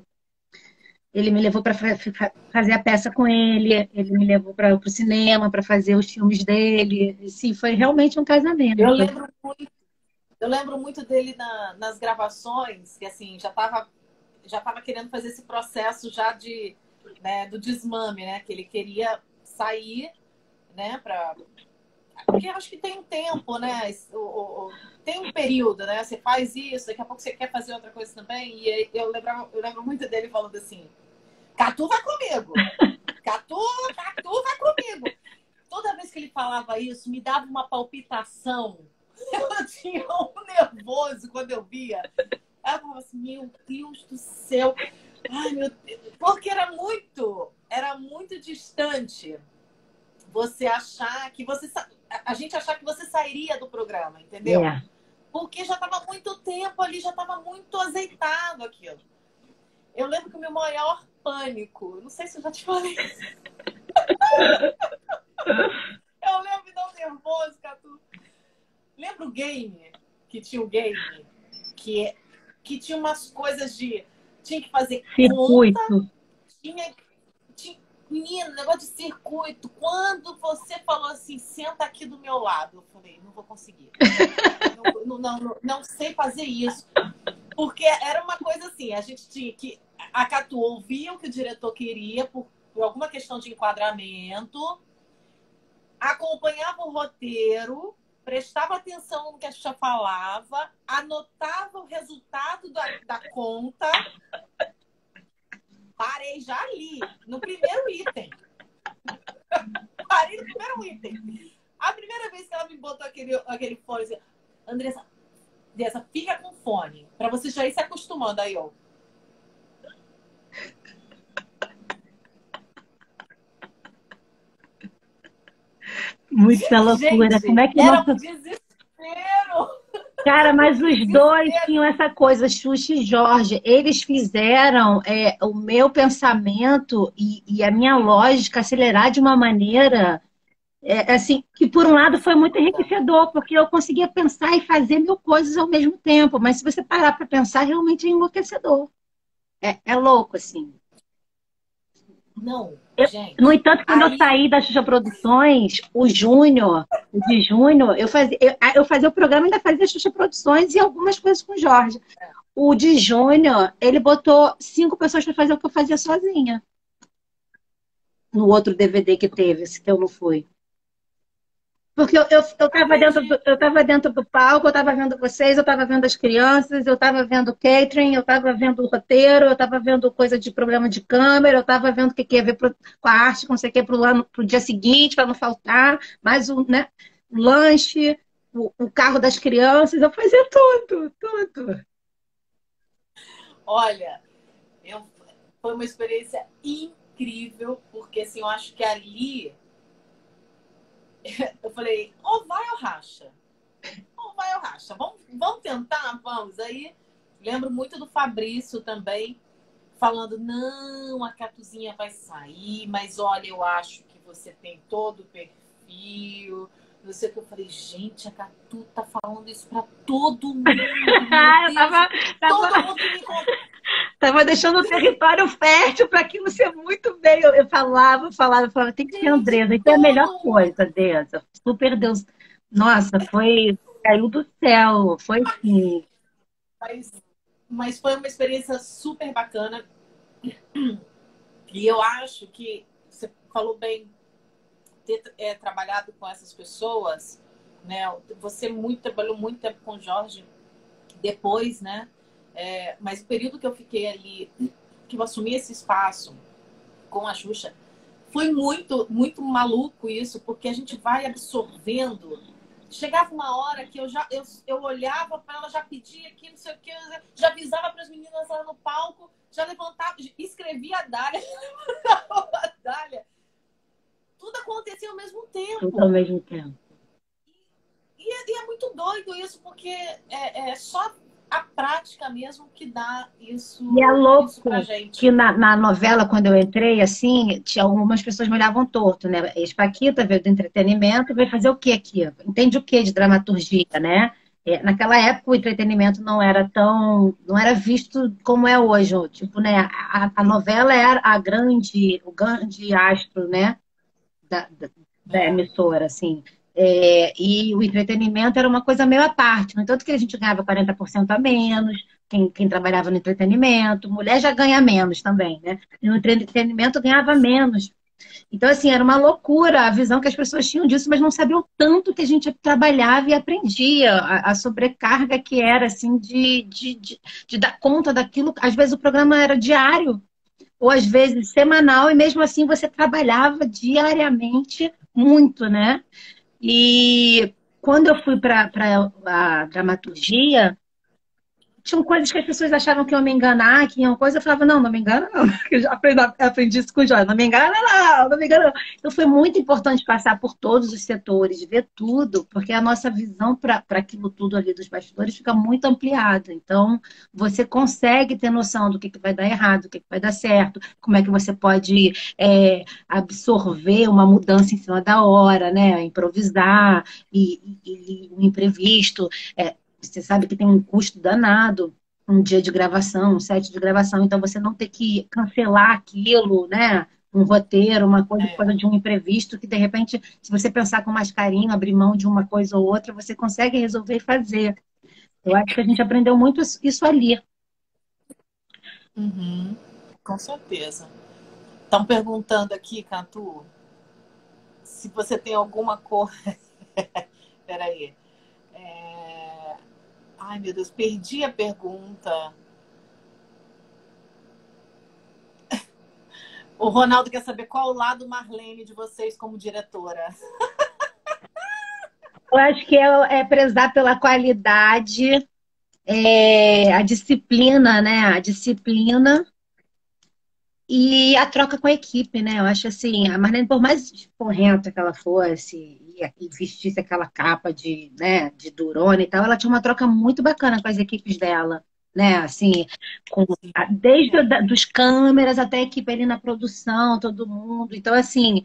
Speaker 2: Ele me levou para fazer a peça com ele me levou para o cinema para fazer os filmes dele. E, sim, foi realmente um
Speaker 1: Eu
Speaker 2: casamento.
Speaker 1: lembro Eu lembro muito dele nas gravações, que assim, já tava querendo fazer esse processo já né, do desmame, né? Que ele queria sair, né? Porque eu acho que tem um tempo, né? Tem um período, né? Você faz isso, daqui a pouco você quer fazer outra coisa também. E aí eu lembro muito dele falando assim: Catu vai comigo! Catu, Catu vai comigo! Toda vez que ele falava isso, me dava uma palpitação. Eu tinha um nervoso quando eu via. Aí eu falava assim, meu Deus do céu. Ai, meu Deus. Porque era muito distante você achar que você. A gente achar que você sairia do programa, entendeu?
Speaker 2: É.
Speaker 1: Porque já estava muito tempo ali, já estava muito azeitado aquilo. Eu lembro que o meu maior pânico. Não sei se eu já te falei. Eu lembro de dar um nervoso, Catu. Lembra o game? Que tinha o game? Que tinha umas coisas de... Tinha que fazer conta.
Speaker 2: Circuito.
Speaker 1: Menino, negócio de circuito. Quando você falou assim, senta aqui do meu lado, eu falei, não vou conseguir. Não sei fazer isso. Porque era uma coisa assim, a gente tinha que... A Catu ouvia o que o diretor queria por alguma questão de enquadramento, acompanhava o roteiro, prestava atenção no que a Xuxa falava, anotava o resultado da conta. Parei já ali, no primeiro item. Parei no primeiro item. A primeira vez que ela me botou aquele fone, assim, Andressa, fica com fone, pra você já ir se acostumando. Aí, ó.
Speaker 2: Muita loucura.
Speaker 1: Gente,
Speaker 2: Como é que
Speaker 1: era
Speaker 2: nossa...
Speaker 1: um desespero.
Speaker 2: Cara, mas os dois tinham essa coisa, Xuxa e Jorge. Eles fizeram o meu pensamento e a minha lógica acelerar de uma maneira assim, que por um lado foi muito enriquecedor, porque eu conseguia pensar e fazer mil coisas ao mesmo tempo. Mas se você parar para pensar, realmente é enlouquecedor. É louco, assim.
Speaker 1: Não, gente.
Speaker 2: No entanto, quando eu
Speaker 1: Aí,
Speaker 2: saí da Xuxa Produções, o de Júnior, eu fazia o programa e ainda fazia Xuxa Produções e algumas coisas com o Jorge. O de Júnior, ele botou 5 pessoas para fazer o que eu fazia sozinha. No outro DVD que teve, esse que eu não fui. Porque eu tava dentro do palco, eu estava vendo vocês, eu estava vendo as crianças, eu estava vendo o catering, eu estava vendo o roteiro, eu estava vendo coisa de problema de câmera, eu estava vendo o que ia ver com a arte, com não sei o que, pro dia seguinte, para não faltar, mais né, o lanche, o carro das crianças, eu fazia tudo.
Speaker 1: olha, foi uma experiência incrível, porque assim, eu acho que ali eu falei, ou vai ou racha. Ou vai ou racha. Vamos tentar? Vamos. Aí lembro muito do Fabrício também, falando, não, a Catuzinha vai sair, mas olha, eu acho que você tem todo o perfil. Não sei o que eu falei, gente, a Catu tá falando isso pra todo mundo. Todo mundo que me encontra.
Speaker 2: Tava deixando o território fértil para aquilo ser muito bem. Eu falava, tem que ser Andressa, isso é a melhor coisa dessa. Super Deus. Nossa, caiu do céu, foi assim.
Speaker 1: Mas foi uma experiência super bacana. E eu acho que você falou bem, ter trabalhado com essas pessoas, né? Você trabalhou muito tempo com o Jorge depois, né? Mas o período que eu fiquei ali, que eu assumi esse espaço com a Xuxa, foi muito, muito maluco isso, porque a gente vai absorvendo. Chegava uma hora que eu olhava para ela, já pedia aqui, não sei o que, já avisava para as meninas lá no palco, já levantava, escrevia a Dália, levantava a Dália. Tudo acontecia ao mesmo tempo.
Speaker 2: Tudo ao mesmo tempo.
Speaker 1: E é muito doido isso, porque é só a prática mesmo que dá isso,
Speaker 2: e é louco
Speaker 1: isso pra gente.
Speaker 2: Que na novela, quando eu entrei, assim, tinha algumas pessoas me olhavam torto, né? Ex-Paquita veio do entretenimento, veio fazer o quê aqui? Entende o quê de dramaturgia, né? Naquela época o entretenimento não era visto como é hoje. Tipo, né? A novela era o grande astro, né? Da emissora, assim. E o entretenimento era uma coisa meio à parte. No entanto que a gente ganhava 40% a menos, quem trabalhava no entretenimento, mulher já ganha menos também, né? E no entretenimento ganhava menos. Então, assim, era uma loucura a visão que as pessoas tinham disso, mas não sabiam o tanto que a gente trabalhava e aprendia, a sobrecarga que era, assim, de dar conta daquilo. Às vezes o programa era diário, ou às vezes semanal, e mesmo assim você trabalhava diariamente muito, né? E quando eu fui para a dramaturgia, tinham coisas que as pessoas achavam que iam me enganar, que iam coisa, eu falava, não, não me engana não. Eu já aprendi isso com o Jorge, não me engana não, não me engana não. Então foi muito importante passar por todos os setores, ver tudo, porque a nossa visão para aquilo tudo ali dos bastidores fica muito ampliada. Então, você consegue ter noção do que vai dar errado, o que vai dar certo, como é que você pode absorver uma mudança em cima da hora, né? Improvisar e o imprevisto. Você sabe que tem um custo danado, um dia de gravação, um set de gravação, então você não ter que cancelar aquilo, né? Um roteiro, uma coisa por causa de um imprevisto, que de repente, se você pensar com mais carinho, abrir mão de uma coisa ou outra, você consegue resolver e fazer. Eu acho que a gente aprendeu muito isso ali.
Speaker 1: Uhum, com certeza. Estão perguntando aqui, Catu, se você tem alguma cor. Peraí. Ai, meu Deus, perdi a pergunta. O Ronaldo quer saber qual o lado Marlene de vocês como diretora.
Speaker 2: Eu acho que é prezar pela qualidade, a disciplina, né? A disciplina e a troca com a equipe, né? Eu acho assim, a Marlene, por mais porrenta que ela fosse e vestisse aquela capa de, né, de durona e tal, ela tinha uma troca muito bacana com as equipes dela, né? Assim, desde dos câmeras até a equipe ali na produção, todo mundo. Então, assim,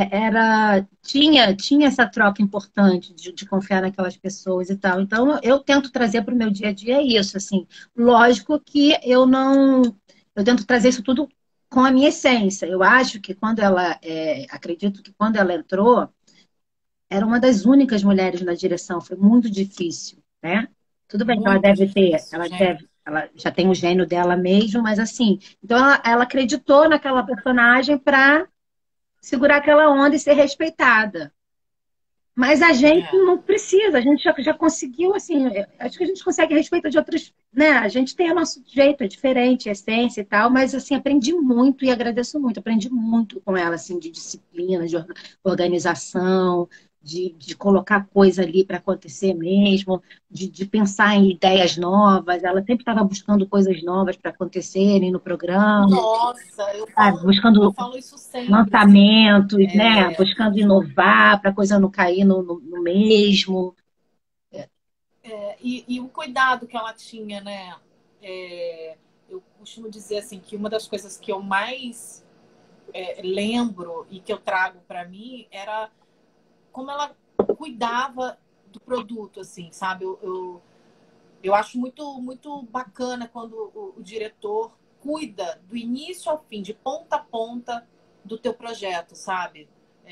Speaker 2: tinha essa troca importante de confiar naquelas pessoas e tal. Então, eu tento trazer para o meu dia a dia isso, assim. Lógico que eu não. Eu tento trazer isso tudo com a minha essência. Eu acho que quando ela, acredito que quando ela entrou, era uma das únicas mulheres na direção. Foi muito difícil, né? Tudo bem que ela
Speaker 1: Muito
Speaker 2: deve ter,
Speaker 1: difícil, gente.
Speaker 2: ela já tem o gênio dela mesmo, mas assim, então ela acreditou naquela personagem para segurar aquela onda e ser respeitada. Mas a gente
Speaker 1: É.
Speaker 2: não precisa, a gente já conseguiu, assim, acho que a gente consegue respeito de outras, né? A gente tem o nosso jeito, é diferente, a essência e tal, mas, assim, aprendi muito e agradeço muito, aprendi muito com ela, assim, de disciplina, de organização, de colocar coisa ali para acontecer mesmo, de pensar em ideias novas, ela sempre estava buscando coisas novas para acontecerem no programa,
Speaker 1: Nossa,
Speaker 2: sabe?
Speaker 1: eu
Speaker 2: Buscando
Speaker 1: falo isso sempre, assim.
Speaker 2: lançamentos, né? Buscando inovar para a coisa não cair no mesmo.
Speaker 1: E o cuidado que ela tinha, né? Eu costumo dizer assim que uma das coisas que eu mais lembro e que eu trago para mim era como ela cuidava do produto, assim, sabe? Eu acho muito, muito bacana quando o diretor cuida do início ao fim, de ponta a ponta do teu projeto, sabe?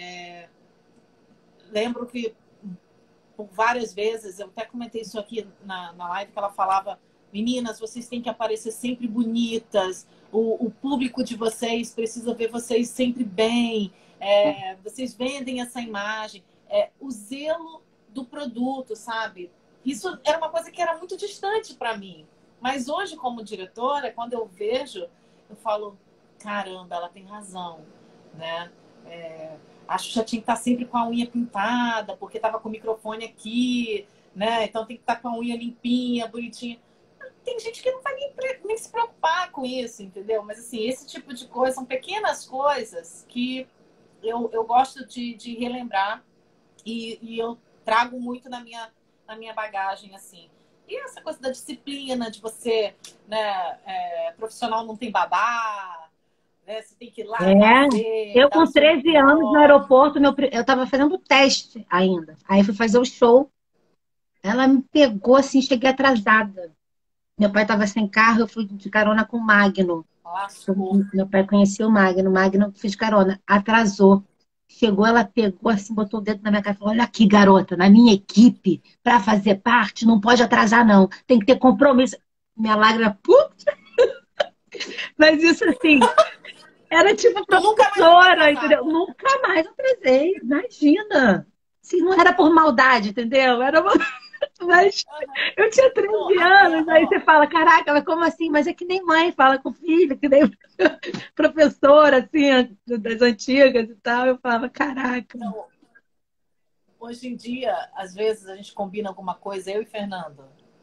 Speaker 1: Lembro que por várias vezes, eu até comentei isso aqui na live, que ela falava, meninas, vocês têm que aparecer sempre bonitas, o público de vocês precisa ver vocês sempre bem, vocês vendem essa imagem, o zelo do produto, sabe? Isso era uma coisa que era muito distante para mim. Mas hoje, como diretora, quando eu vejo, eu falo, caramba, ela tem razão, né? A Xuxa tinha que estar sempre com a unha pintada, porque estava com o microfone aqui, né? Então tem que estar com a unha limpinha, bonitinha. Tem gente que não vai nem se preocupar com isso, entendeu? Mas assim, esse tipo de coisa são pequenas coisas que eu gosto de relembrar e eu trago muito na minha bagagem, assim. E essa coisa da disciplina, de você, né, profissional não tem babá, né? Você tem que ir lá fazer,
Speaker 2: Eu
Speaker 1: dar o
Speaker 2: com
Speaker 1: seu
Speaker 2: 13 anos no
Speaker 1: melhor.
Speaker 2: aeroporto, eu estava fazendo teste ainda. Aí fui fazer o show. Ela me pegou assim, cheguei atrasada. Meu pai estava sem carro, eu fui de carona com o Magno.
Speaker 1: Lascou.
Speaker 2: Meu pai conhecia o Magno fiz carona. Atrasou. Chegou, ela pegou assim, botou o dedo na minha cara e falou: Olha aqui, garota, na minha equipe, para fazer parte, não pode atrasar, não. Tem que ter compromisso. Minha lágrima, putz! Mas isso assim, era tipo
Speaker 1: Tu nunca mais ficou
Speaker 2: professora, entendeu?
Speaker 1: atrasada.
Speaker 2: Nunca mais atrasei, imagina. Assim, não era por maldade, entendeu? Era uma... Mas
Speaker 1: Uhum.
Speaker 2: eu tinha
Speaker 1: Não,
Speaker 2: 13
Speaker 1: até,
Speaker 2: anos, aí
Speaker 1: ó.
Speaker 2: você fala, caraca, mas como assim? Mas é que nem mãe fala com filho, que nem professora, assim, das antigas e tal. Eu falava, caraca.
Speaker 1: Não, hoje em dia, às vezes, a gente combina alguma coisa, eu e Fernando,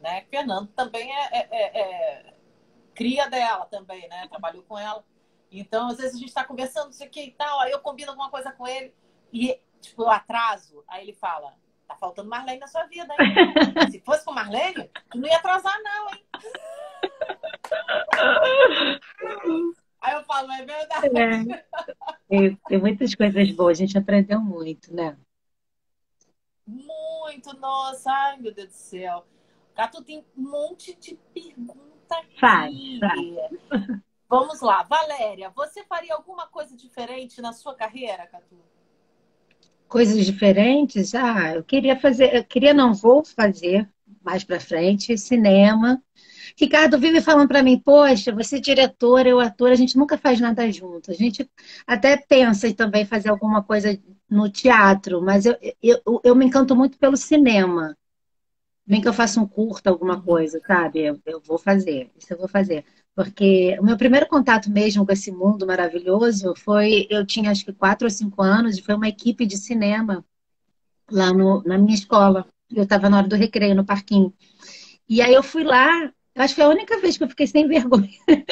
Speaker 1: né? Fernando também é cria dela também, né? Trabalhou com ela. Então, às vezes a gente está conversando, não sei o que e tal, aí eu combino alguma coisa com ele e, tipo, eu atraso. Aí ele fala, tá faltando Marlene na sua vida, hein? Se fosse com Marlene, tu não ia atrasar não, hein? Aí eu falo, é verdade.
Speaker 2: Tem muitas coisas boas, a gente aprendeu muito, né?
Speaker 1: Muito, nossa, ai meu Deus do céu. Catu, tem um monte de pergunta
Speaker 2: Faz,
Speaker 1: aqui.
Speaker 2: faz.
Speaker 1: Vamos lá, Valéria, você faria alguma coisa diferente na sua carreira, Catu?
Speaker 2: Coisas diferentes? Ah, eu queria, não vou fazer mais para frente, cinema. Ricardo vive falando para mim, poxa, você é diretora, eu ator, a gente nunca faz nada junto. A gente até pensa em também fazer alguma coisa no teatro, mas eu me encanto muito pelo cinema. Bem que eu faça um curta, alguma
Speaker 1: Uhum.
Speaker 2: coisa, sabe? Eu vou fazer, isso eu vou fazer. Porque o meu primeiro contato mesmo com esse mundo maravilhoso foi, eu tinha acho que 4 ou 5 anos, e foi uma equipe de cinema lá na minha escola. Eu estava na hora do recreio, no parquinho. E aí eu fui lá, eu acho que foi a única vez que eu fiquei sem vergonha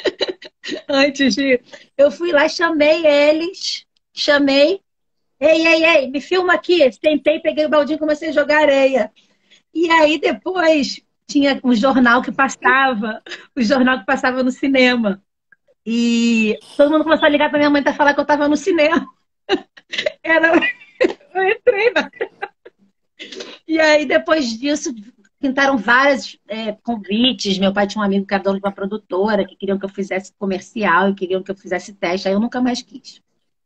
Speaker 2: antes de. Eu fui lá, chamei eles, chamei, ei, ei, ei, me filma aqui. Sentei, peguei o baldinho e comecei a jogar areia. E aí depois tinha um jornal que passava, o jornal que passava no cinema. E todo mundo começou a ligar para minha mãe para falar que eu estava no cinema. Era... Eu entrei na... E aí depois disso pintaram vários convites. Meu pai tinha um amigo que era dono de uma produtora, que queriam que eu fizesse comercial e queriam que eu fizesse teste. Aí eu nunca mais quis.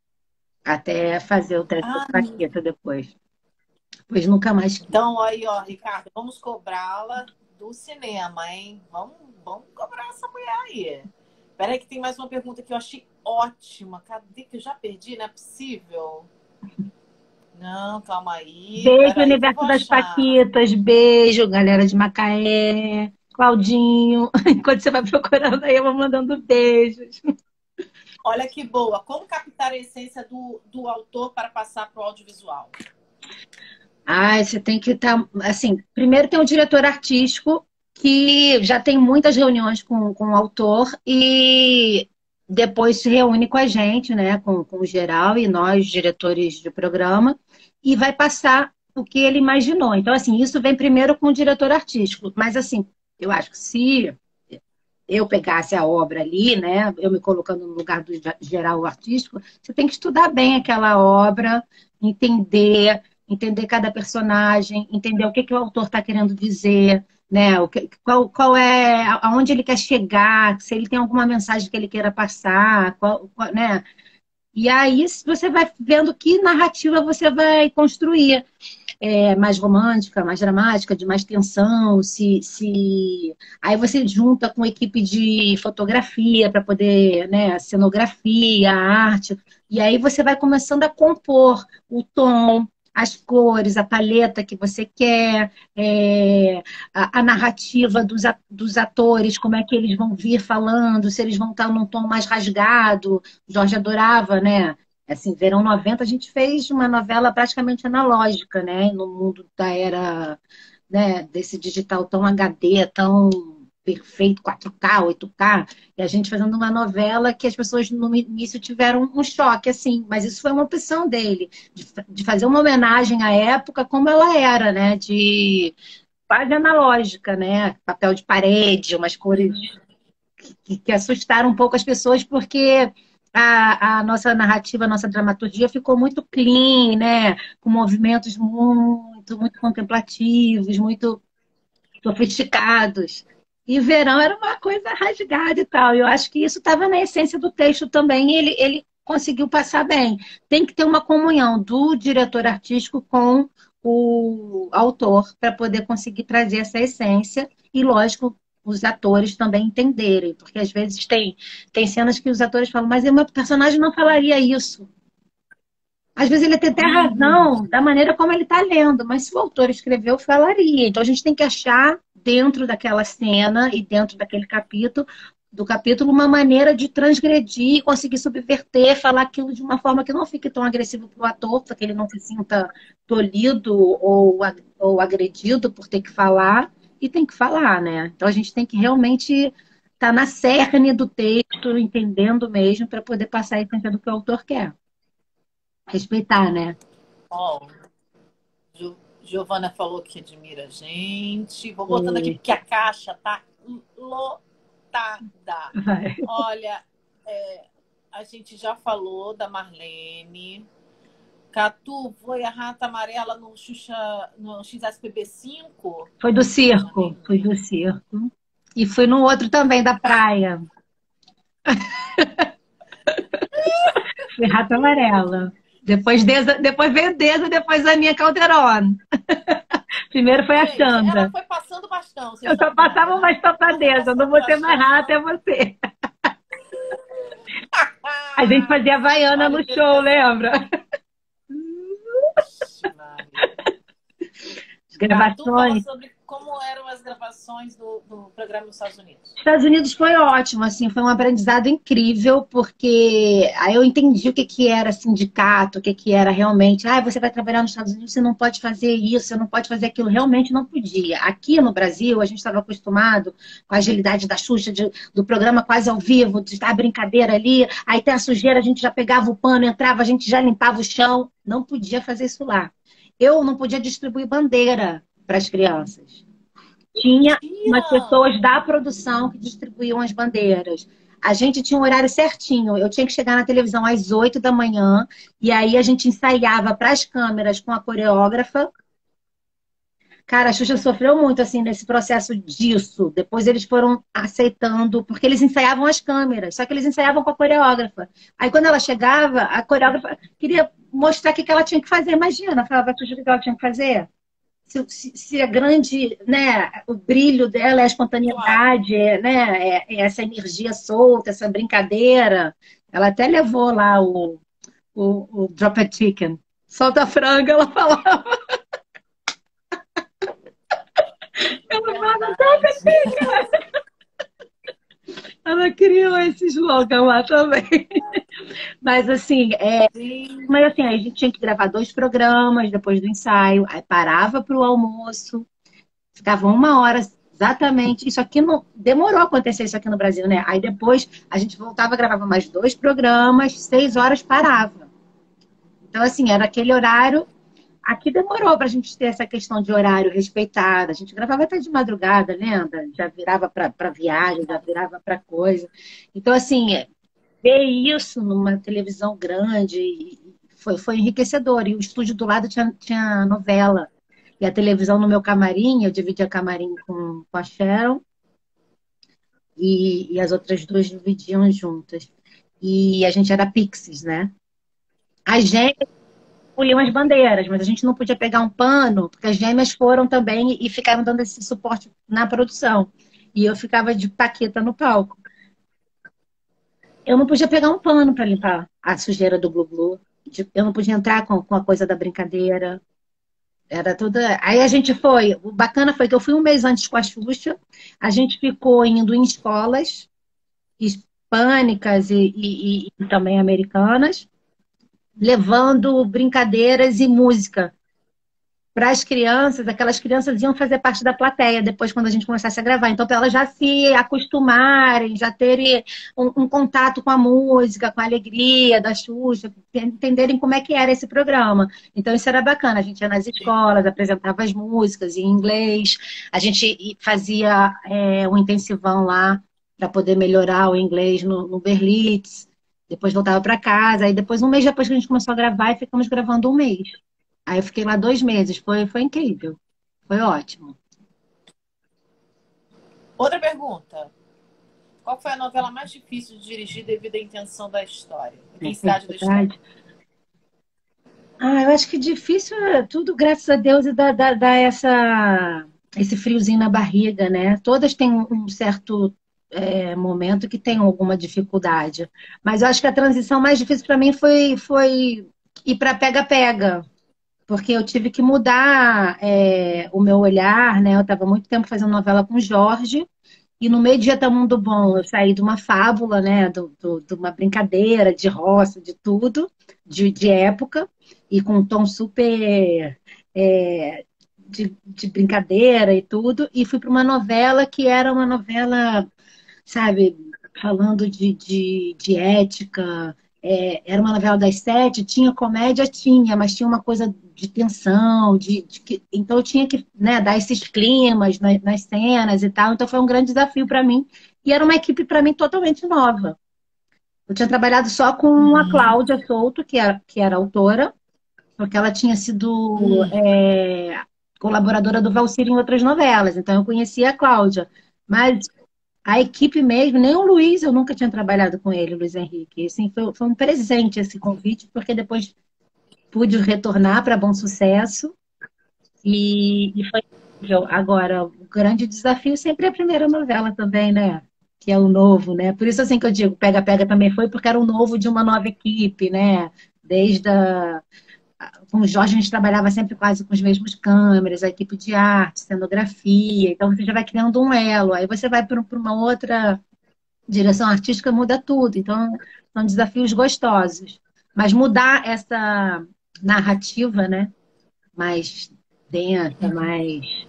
Speaker 2: Até fazer o teste do
Speaker 1: Ah,
Speaker 2: Paquita depois. Depois nunca mais quis.
Speaker 1: então aí, ó, Ricardo, vamos cobrá-la do cinema, hein? Vamos cobrar essa mulher aí. Peraí que tem mais uma pergunta que eu achei ótima. Cadê que eu já perdi? Não é possível. Não, calma aí.
Speaker 2: Beijo,
Speaker 1: Peraí que eu vou
Speaker 2: Universo das
Speaker 1: achar.
Speaker 2: Paquitas. Beijo, galera de Macaé. Claudinho. Enquanto você vai procurando aí, eu vou mandando beijos.
Speaker 1: Olha que boa. Como captar a essência do autor para passar para o audiovisual?
Speaker 2: Ah, você tem que estar. Assim, primeiro tem o diretor artístico, que já tem muitas reuniões com o autor, e depois se reúne com a gente, né, com o geral e nós, diretores de programa, e vai passar o que ele imaginou. Então, assim, isso vem primeiro com o diretor artístico. Mas, assim, eu acho que se eu pegasse a obra ali, né, eu me colocando no lugar do geral artístico, você tem que estudar bem aquela obra, entender cada personagem, entender o que, que o autor está querendo dizer, né, qual é, aonde ele quer chegar, se ele tem alguma mensagem que ele queira passar, né? E aí você vai vendo que narrativa você vai construir mais romântica, mais dramática, de mais tensão, se... Aí você junta com equipe de fotografia para poder, né, cenografia, arte, e aí você vai começando a compor o tom, as cores, a paleta que você quer, a narrativa dos atores, como é que eles vão vir falando, se eles vão estar num tom mais rasgado. Jorge adorava, né? Assim, Verão 90 a gente fez uma novela praticamente analógica, né? No mundo da era, né, desse digital tão HD, tão perfeito, 4K, 8K, e a gente fazendo uma novela que as pessoas no início tiveram um choque, assim, mas isso foi uma opção dele, de fazer uma homenagem à época como ela era, né? De quase analógica, né? Papel de parede, umas cores que assustaram um pouco as pessoas, porque a nossa narrativa, a nossa dramaturgia ficou muito clean, né? Com movimentos muito contemplativos, muito sofisticados. E verão era uma coisa rasgada e tal. Eu acho que isso estava na essência do texto também, e ele conseguiu passar bem. Tem que ter uma comunhão do diretor artístico com o autor para poder conseguir trazer essa essência e, lógico, os atores também entenderem, porque às vezes tem cenas que os atores falam, mas o meu personagem não falaria isso. Às vezes ele tem até
Speaker 1: Uhum.
Speaker 2: razão da maneira como ele está lendo, mas se o autor escreveu, falaria. Então a gente tem que achar dentro daquela cena e dentro daquele do capítulo, uma maneira de transgredir, conseguir subverter, falar aquilo de uma forma que não fique tão agressivo para o ator, para que ele não se sinta tolhido ou agredido por ter que falar. e tem que falar, né? Então a gente tem que realmente estar na cerne do texto, entendendo mesmo, para poder passar a essência do que o autor quer. Respeitar, né?
Speaker 1: Ó, Giovana falou que admira a gente. Vou botando aqui porque a caixa tá lotada.
Speaker 2: Vai.
Speaker 1: Olha, a gente já falou da Marlene. Catu, foi a Rata Amarela no Xuxa, no XSPB 5?
Speaker 2: Foi do circo, foi do circo. E fui no outro também, da praia. Foi Rata Amarela. Depois veio Deza, depois a Aninha Calderon. Primeiro foi a
Speaker 1: Gente,
Speaker 2: Xanda.
Speaker 1: ela foi passando o bastão.
Speaker 2: Eu só passava o bastão pra Deza. Eu não vou ser mais rata, é você. A gente fazia Havaiana no show, lembra? As gravações.
Speaker 1: Sobre como eram as gravações do programa nos Estados Unidos.
Speaker 2: Estados Unidos foi ótimo, assim, foi um aprendizado incrível, porque aí eu entendi o que que era sindicato, o que que era realmente, você vai trabalhar nos Estados Unidos, você não pode fazer isso, você não pode fazer aquilo, realmente não podia. Aqui no Brasil, a gente estava acostumado com a agilidade da Xuxa, do programa quase ao vivo, de estar brincadeira ali, aí tem a sujeira, a gente já pegava o pano, entrava, a gente já limpava o chão, não podia fazer isso lá. Eu não podia distribuir bandeira para as crianças. Tinha umas pessoas da produção que distribuíam as bandeiras. A gente tinha um horário certinho. Eu tinha que chegar na televisão às 8 da manhã. E aí a gente ensaiava para as câmeras com a coreógrafa. Cara, a Xuxa sofreu muito assim nesse processo disso. Depois eles foram aceitando, porque eles ensaiavam as câmeras, só que eles ensaiavam com a coreógrafa. Aí quando ela chegava, a coreógrafa queria mostrar o que ela tinha que fazer. Imagina, falava pra Xuxa o que ela tinha que fazer. Se a grande, né, o brilho dela é a espontaneidade, né, é essa energia solta, essa brincadeira. Ela até levou lá o Drop a Chicken. Solta a franga, ela falava. Ela falava, Drop a Chicken! Ela criou esse slogan lá também. Mas assim, a gente tinha que gravar 2 programas depois do ensaio, aí parava para o almoço, ficava 1 hora exatamente. Isso aqui não demorou a acontecer isso aqui no Brasil, né? Aí depois a gente voltava, gravava mais 2 programas, 6 horas parava. Então, assim, era aquele horário. Aqui demorou para a gente ter essa questão de horário respeitado. A gente gravava até de madrugada, lembra? Já virava para viagem, já virava para coisa. Então, assim, ver isso numa televisão grande foi enriquecedor. E o estúdio do lado tinha novela. E a televisão no meu camarim, eu dividia camarim com a Sharon. E as outras 2 dividiam juntas. E a gente era Pixies, né? As gêmeas escolhiam as bandeiras, mas a gente não podia pegar um pano, porque as gêmeas foram também e ficaram dando esse suporte na produção. E eu ficava de paqueta no palco. Eu não podia pegar um pano para limpar a sujeira do glu-glu. Eu não podia entrar com a coisa da brincadeira. Era toda. Aí a gente foi. O bacana foi que eu fui 1 mês antes com a Xuxa. A gente ficou indo em escolas hispânicas e também americanas, levando brincadeiras e música para as crianças. Aquelas crianças iam fazer parte da plateia depois, quando a gente começasse a gravar. Então, para elas já se acostumarem, já terem um contato com a música, com a alegria da Xuxa, entenderem como é que era esse programa. Então, isso era bacana. A gente ia nas escolas, apresentava as músicas em inglês, a gente fazia um intensivão lá para poder melhorar o inglês no Berlitz. Depois voltava para casa, aí depois, 1 mês depois que a gente começou a gravar, e ficamos gravando 1 mês. Aí eu fiquei lá 2 meses, foi incrível, foi ótimo.
Speaker 1: Outra pergunta. Qual foi a novela mais difícil de dirigir devido à intenção da história? Intensidade da história?
Speaker 2: Eu acho que difícil é tudo, graças a Deus, e dá esse friozinho na barriga, né? Todas têm um certo momento que tem alguma dificuldade. Mas eu acho que a transição mais difícil para mim foi ir para pega-pega. Porque eu tive que mudar o meu olhar, né? Eu estava muito tempo fazendo novela com o Jorge, e no meio de Tá Mundo Bom, eu saí de uma fábula, né? De uma brincadeira, de roça, de tudo, de época, e com um tom super de brincadeira e tudo, e fui para uma novela que era uma novela, sabe, falando de ética. Era uma novela das 7, tinha comédia, tinha, mas tinha uma coisa de tensão, então eu tinha que, né, dar esses climas nas cenas e tal, então foi um grande desafio para mim, e era uma equipe para mim totalmente nova. Eu tinha trabalhado só com a
Speaker 1: Uhum.
Speaker 2: Cláudia Souto, que era autora, porque ela tinha sido
Speaker 1: Hum.
Speaker 2: colaboradora do Valcir em outras novelas, então eu conhecia a Cláudia. Mas a equipe mesmo, nem o Luiz, eu nunca tinha trabalhado com ele, o Luiz Henrique. Assim, foi um presente esse convite, porque depois pude retornar para Bom Sucesso e foi incrível. Agora, o grande desafio sempre é a primeira novela também, né? Que é o novo, né? Por isso assim que eu digo, Pega-Pega também foi porque era o novo de uma nova equipe, né? Desde com o Jorge a gente trabalhava sempre quase com os mesmos câmeras, a equipe de arte, cenografia, então você já vai criando um elo, aí você vai para uma outra direção artística, muda tudo, então são desafios gostosos. Mas mudar essa narrativa, né, mais densa, mais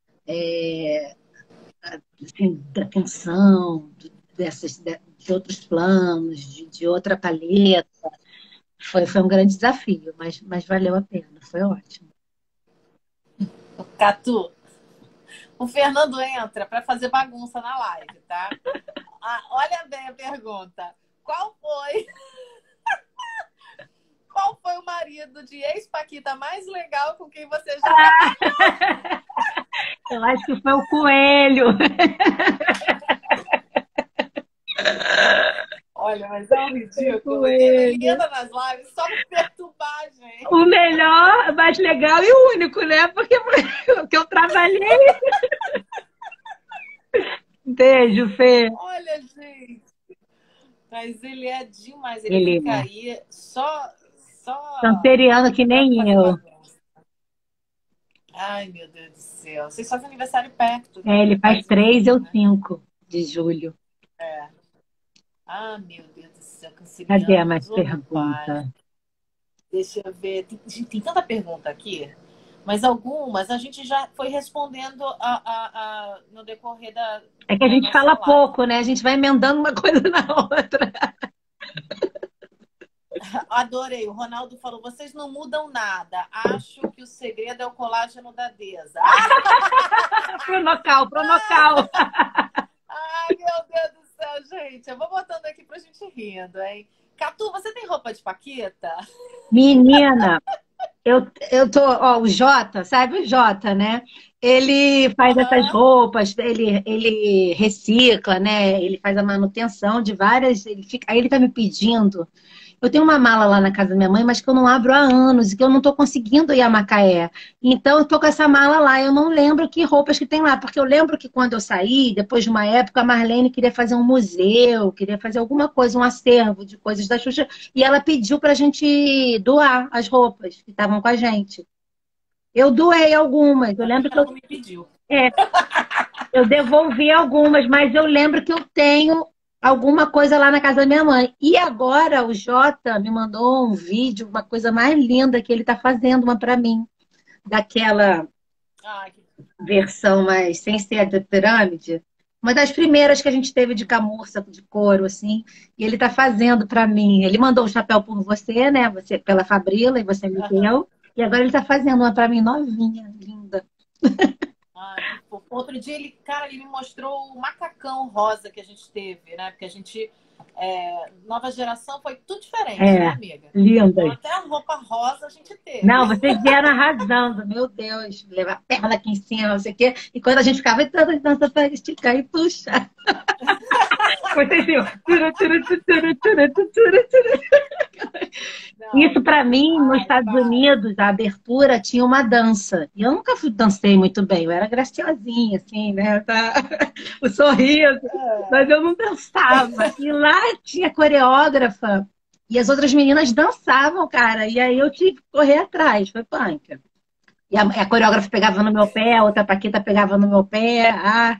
Speaker 2: assim, da tensão, de outros planos, de outra paleta, foi um grande desafio, mas valeu a pena, foi ótimo.
Speaker 1: Catu, o Fernando entra para fazer bagunça na live, tá? Olha bem a pergunta. Qual foi, qual foi o marido de ex-Paquita mais legal com quem você já trabalhou?
Speaker 2: Eu acho que foi o coelho.
Speaker 1: Olha, mas é um
Speaker 2: Foi o
Speaker 1: ridículo. Ele
Speaker 2: coelho.
Speaker 1: entra nas lives só para perturbar a gente.
Speaker 2: O melhor, mais legal e o único, né? Porque foi o que eu trabalhei. Beijo, Fê.
Speaker 1: Olha, gente. Mas ele é demais. Ele
Speaker 2: Ele
Speaker 1: fica
Speaker 2: é
Speaker 1: aí só
Speaker 2: canceriano que
Speaker 1: para
Speaker 2: nem
Speaker 1: fazer
Speaker 2: eu.
Speaker 1: bagunça. Ai, meu Deus do céu. Vocês fazem aniversário perto,
Speaker 2: É,
Speaker 1: né?
Speaker 2: ele faz
Speaker 1: Faz
Speaker 2: 3
Speaker 1: junho,
Speaker 2: ou
Speaker 1: né?
Speaker 2: 5 de julho.
Speaker 1: É. Ah, meu Deus do céu,
Speaker 2: Cadê mais
Speaker 1: cancerianos. Ô, meu pai.
Speaker 2: pergunta?
Speaker 1: Deixa eu ver. Tem tanta pergunta aqui, mas algumas a gente já foi respondendo no decorrer
Speaker 2: É que a
Speaker 1: da
Speaker 2: gente
Speaker 1: nossa
Speaker 2: fala
Speaker 1: live.
Speaker 2: pouco, né? A gente vai emendando uma coisa na outra.
Speaker 1: Adorei. O Ronaldo falou: vocês não mudam nada. Acho que o segredo é o colágeno da Deza.
Speaker 2: Pro nocal.
Speaker 1: Ai, meu Deus do céu, gente. Eu vou botando aqui pra gente rindo, hein? Catu, você tem roupa de Paquita?
Speaker 2: Menina, eu tô, ó, o Jota, sabe o Jota, né? Ele faz essas
Speaker 1: Aham.
Speaker 2: roupas, ele recicla, né? Ele faz a manutenção de várias. Aí ele tá me pedindo. Eu tenho uma mala lá na casa da minha mãe, mas que eu não abro há anos e que eu não estou conseguindo ir a Macaé. Então, eu estou com essa mala lá. Eu não lembro que roupas que tem lá, porque eu lembro que quando eu saí, depois de uma época, a Marlene queria fazer um museu, queria fazer alguma coisa, um acervo de coisas da Xuxa, e ela pediu para a gente doar as roupas que estavam com a gente. Eu doei algumas. Eu
Speaker 1: Ainda bem
Speaker 2: lembro
Speaker 1: que
Speaker 2: que
Speaker 1: ela não me pediu.
Speaker 2: é, eu devolvi algumas, mas eu lembro que eu tenho alguma coisa lá na casa da minha mãe. E agora o Jota me mandou um vídeo, uma coisa mais linda que ele está fazendo uma para mim, daquela
Speaker 1: Ai,
Speaker 2: versão mais sem ser a da pirâmide. Uma das primeiras que a gente teve de camurça, de couro, assim, e ele está fazendo para mim. Ele mandou o chapéu por você, né? Você, pela Fabrila, e você me
Speaker 1: aham.
Speaker 2: deu. E agora ele está fazendo uma para mim novinha, linda.
Speaker 1: Ai, que fofo. Outro dia ele me mostrou o macacão rosa que a gente teve, né? Porque a gente, nova geração foi tudo diferente, né,
Speaker 2: É,
Speaker 1: amiga? Então
Speaker 2: lindas.
Speaker 1: até a roupa rosa a gente
Speaker 2: Não,
Speaker 1: teve.
Speaker 2: vocês vieram arrasando, meu Deus, levar a perna aqui em cima, não sei o quê. E quando a gente ficava, então, dança para esticar e puxar. Vocês iam.
Speaker 1: Não.
Speaker 2: Isso para mim, nos
Speaker 1: Ai,
Speaker 2: Estados
Speaker 1: para.
Speaker 2: Unidos, a abertura tinha uma dança. E eu nunca dancei muito bem, eu era graciosinha, assim, né? O sorriso, mas eu não dançava. E lá tinha coreógrafa e as outras meninas dançavam, cara. E aí eu tive que correr atrás, foi punk. E a coreógrafa pegava no meu pé, a outra paquita pegava no meu pé. Ah,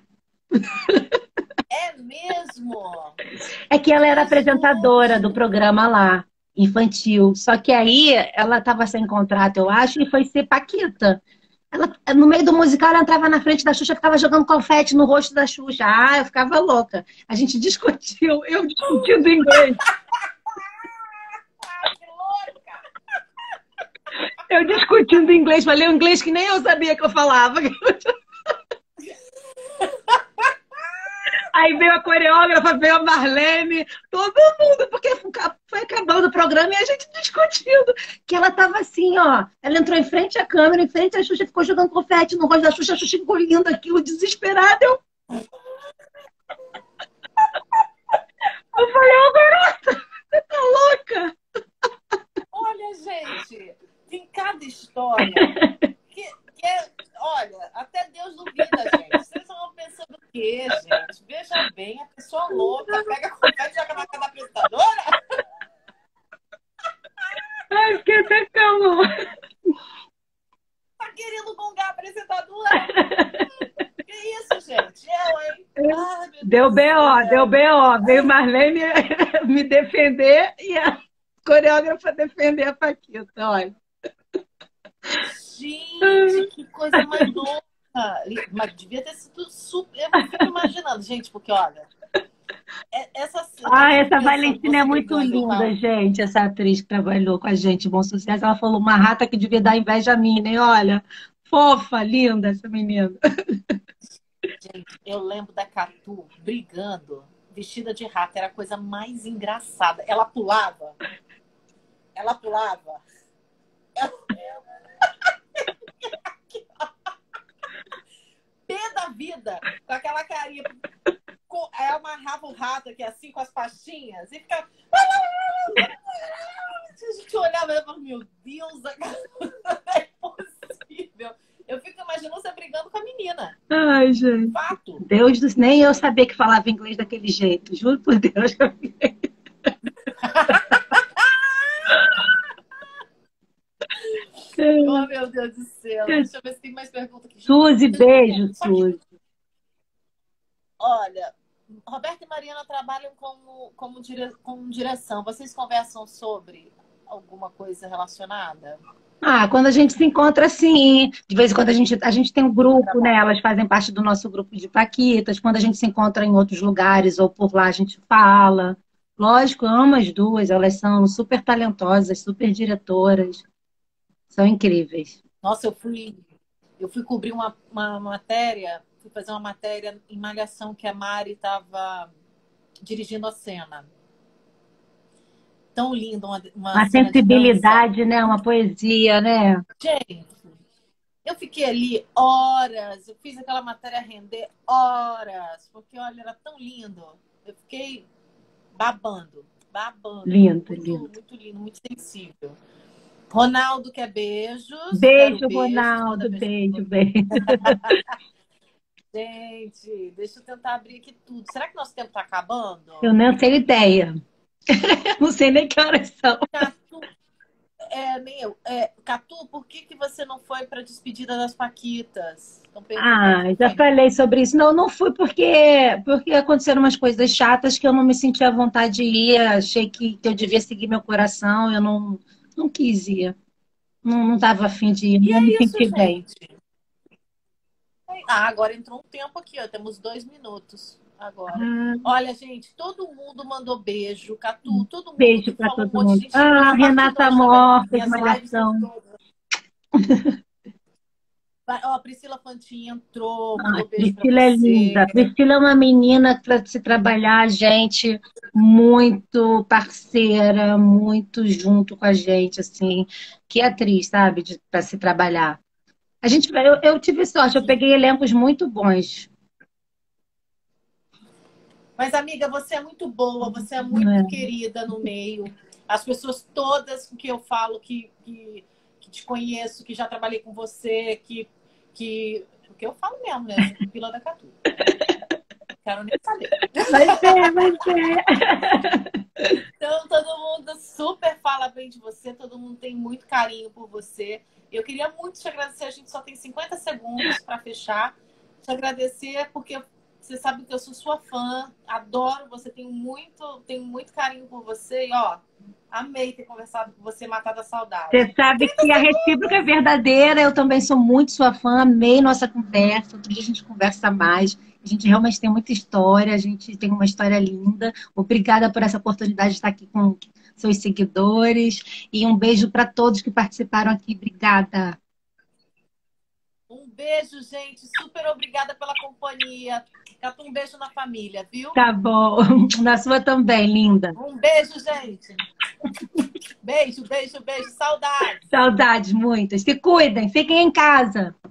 Speaker 1: É mesmo?
Speaker 2: é que ela era apresentadora do
Speaker 1: Jesus!
Speaker 2: programa lá, infantil. Só que aí ela estava sem contrato, eu acho, e foi ser paquita. Ela, no meio do musical, ela entrava na frente da Xuxa, ficava jogando confete no rosto da Xuxa. Ah, eu ficava louca. A gente discutiu, eu discutindo inglês.
Speaker 1: Ai, que louca!
Speaker 2: Eu discutindo inglês, falei um inglês que nem eu sabia que eu falava. Aí veio a coreógrafa, veio a Marlene, todo mundo, porque foi acabando o programa e a gente discutindo. Que ela tava assim, ó. Ela entrou em frente à câmera, em frente à Xuxa, ficou jogando confete no rosto da Xuxa, a Xuxa engolindo aquilo, desesperada. Eu falei, ô garota, você tá louca?
Speaker 1: Olha, gente, tem cada história que é. Olha, até Deus duvida, gente. Vocês estão pensando o quê, gente? Veja bem, a pessoa louca pega confete e joga na cara da apresentadora.
Speaker 2: Ai, fiquei até calma.
Speaker 1: Tá querendo gongar a apresentadora? Que isso, gente? Eu, hein? Ai, meu
Speaker 2: Deu
Speaker 1: Deus do
Speaker 2: B.O.,
Speaker 1: céu.
Speaker 2: deu B.O. Veio Marlene me defender e a coreógrafa defender a Paquita, olha.
Speaker 1: Gente, que coisa mais louca. Mas devia ter sido super. Eu fico imaginando, gente, porque olha.
Speaker 2: Ah,
Speaker 1: Eu fico
Speaker 2: essa
Speaker 1: pensando,
Speaker 2: Valentina é
Speaker 1: você
Speaker 2: muito
Speaker 1: brigando com
Speaker 2: linda, gente. Essa atriz que trabalhou com a gente, Bom Sucesso. Ela falou uma rata que devia dar inveja a mim, né? Olha, fofa, linda essa menina.
Speaker 1: Gente, eu lembro da Catu brigando, vestida de rata, era a coisa mais engraçada. Ela pulava, ela... pé da vida, com aquela carinha. Aí amarrava o rato aqui assim, com as pastinhas, e ficava. A gente olhava e falava, meu Deus, é impossível. Eu fico imaginando você brigando com a menina.
Speaker 2: Ai, gente.
Speaker 1: Fato.
Speaker 2: Deus do... Nem eu sabia que falava inglês daquele jeito. Juro por Deus.
Speaker 1: Oh, meu Deus do céu. Deixa eu ver se tem mais perguntas aqui.
Speaker 2: Suzy, beijo, Suzy.
Speaker 1: Olha, Roberto e Mariana trabalham como direção. Vocês conversam sobre alguma coisa relacionada?
Speaker 2: Ah, quando a gente se encontra assim, de vez em quando a gente tem um grupo, né? Elas fazem parte do nosso grupo de Paquitas. Quando a gente se encontra em outros lugares ou por lá, a gente fala. Lógico, eu amo as duas, elas são super talentosas, super diretoras, são incríveis.
Speaker 1: Nossa, eu fui cobrir uma matéria, fui fazer uma matéria em Malhação que a Mari estava dirigindo a cena. Tão linda, uma
Speaker 2: Uma
Speaker 1: cena de dança.
Speaker 2: sensibilidade, né? Uma poesia, né?
Speaker 1: Gente, eu fiquei ali horas, eu fiz aquela matéria render horas, porque olha, era tão lindo. Eu fiquei babando, babando.
Speaker 2: Lindo,
Speaker 1: Muito,
Speaker 2: lindo.
Speaker 1: muito lindo, muito sensível. Ronaldo quer beijos.
Speaker 2: Beijo,
Speaker 1: Quero beijos.
Speaker 2: Ronaldo,
Speaker 1: Manda beijo.
Speaker 2: beijo, beijo.
Speaker 1: Gente, deixa eu tentar abrir aqui tudo. Será que nosso tempo está acabando?
Speaker 2: Eu não tenho ideia. Não sei nem que horas são.
Speaker 1: Catu, nem eu. Catu, por que você não foi para a despedida das Paquitas? Estão perguntando.
Speaker 2: Ah, já falei sobre isso. Não, não fui porque aconteceram umas coisas chatas que eu não me senti à vontade de ir. Achei que eu devia seguir meu coração. Eu não quis ir. Não estava afim de ir.
Speaker 1: E
Speaker 2: Não me
Speaker 1: é isso,
Speaker 2: senti bem.
Speaker 1: gente. Agora entrou um tempo aqui, ó. Temos 2 minutos agora.
Speaker 2: Ah,
Speaker 1: Olha, gente, todo mundo mandou beijo. Catu, todo mundo
Speaker 2: beijo
Speaker 1: que
Speaker 2: para
Speaker 1: falou um
Speaker 2: todo
Speaker 1: monte de
Speaker 2: mundo.
Speaker 1: gente
Speaker 2: Ah,
Speaker 1: faz parte
Speaker 2: Renata
Speaker 1: hoje também.
Speaker 2: Morta, de
Speaker 1: Minhas lives são
Speaker 2: Malhação.
Speaker 1: todas. Ó, a Priscila Fantin entrou,
Speaker 2: Ai,
Speaker 1: mandou beijo para
Speaker 2: Priscila é
Speaker 1: você.
Speaker 2: linda. Priscila é uma menina para se trabalhar, gente, muito parceira, muito junto com a gente, assim. Que atriz, sabe, para se trabalhar. Eu tive sorte, eu peguei elencos muito bons.
Speaker 1: Mas, amiga, você é muito boa, você é muito
Speaker 2: Né?
Speaker 1: querida no meio. As pessoas todas com que eu falo, que te conheço, que já trabalhei com você, porque eu falo mesmo, né? Eu sou pupila da Catu. Quero nem saber.
Speaker 2: Vai ser, vai ser.
Speaker 1: Então, todo mundo super fala bem de você, todo mundo tem muito carinho por você. Eu queria muito te agradecer, a gente só tem 50 segundos para fechar. Te agradecer porque Você sabe que eu sou sua fã, adoro você, tenho muito carinho por você e, ó, amei ter conversado com você, matado a saudade.
Speaker 2: Você sabe que a recíproca é verdadeira, eu também sou muito sua fã, amei nossa conversa. Outro dia a gente conversa mais. A gente realmente tem muita história, a gente tem uma história linda. Obrigada por essa oportunidade de estar aqui com seus seguidores. E um beijo para todos que participaram aqui. Obrigada.
Speaker 1: Um beijo, gente. Super obrigada pela companhia. Cata, um beijo na família, viu?
Speaker 2: Tá bom. Na sua também, linda.
Speaker 1: Um beijo, gente. Beijo, beijo, beijo. Saudades.
Speaker 2: Saudades muitas. Se cuidem, fiquem em casa.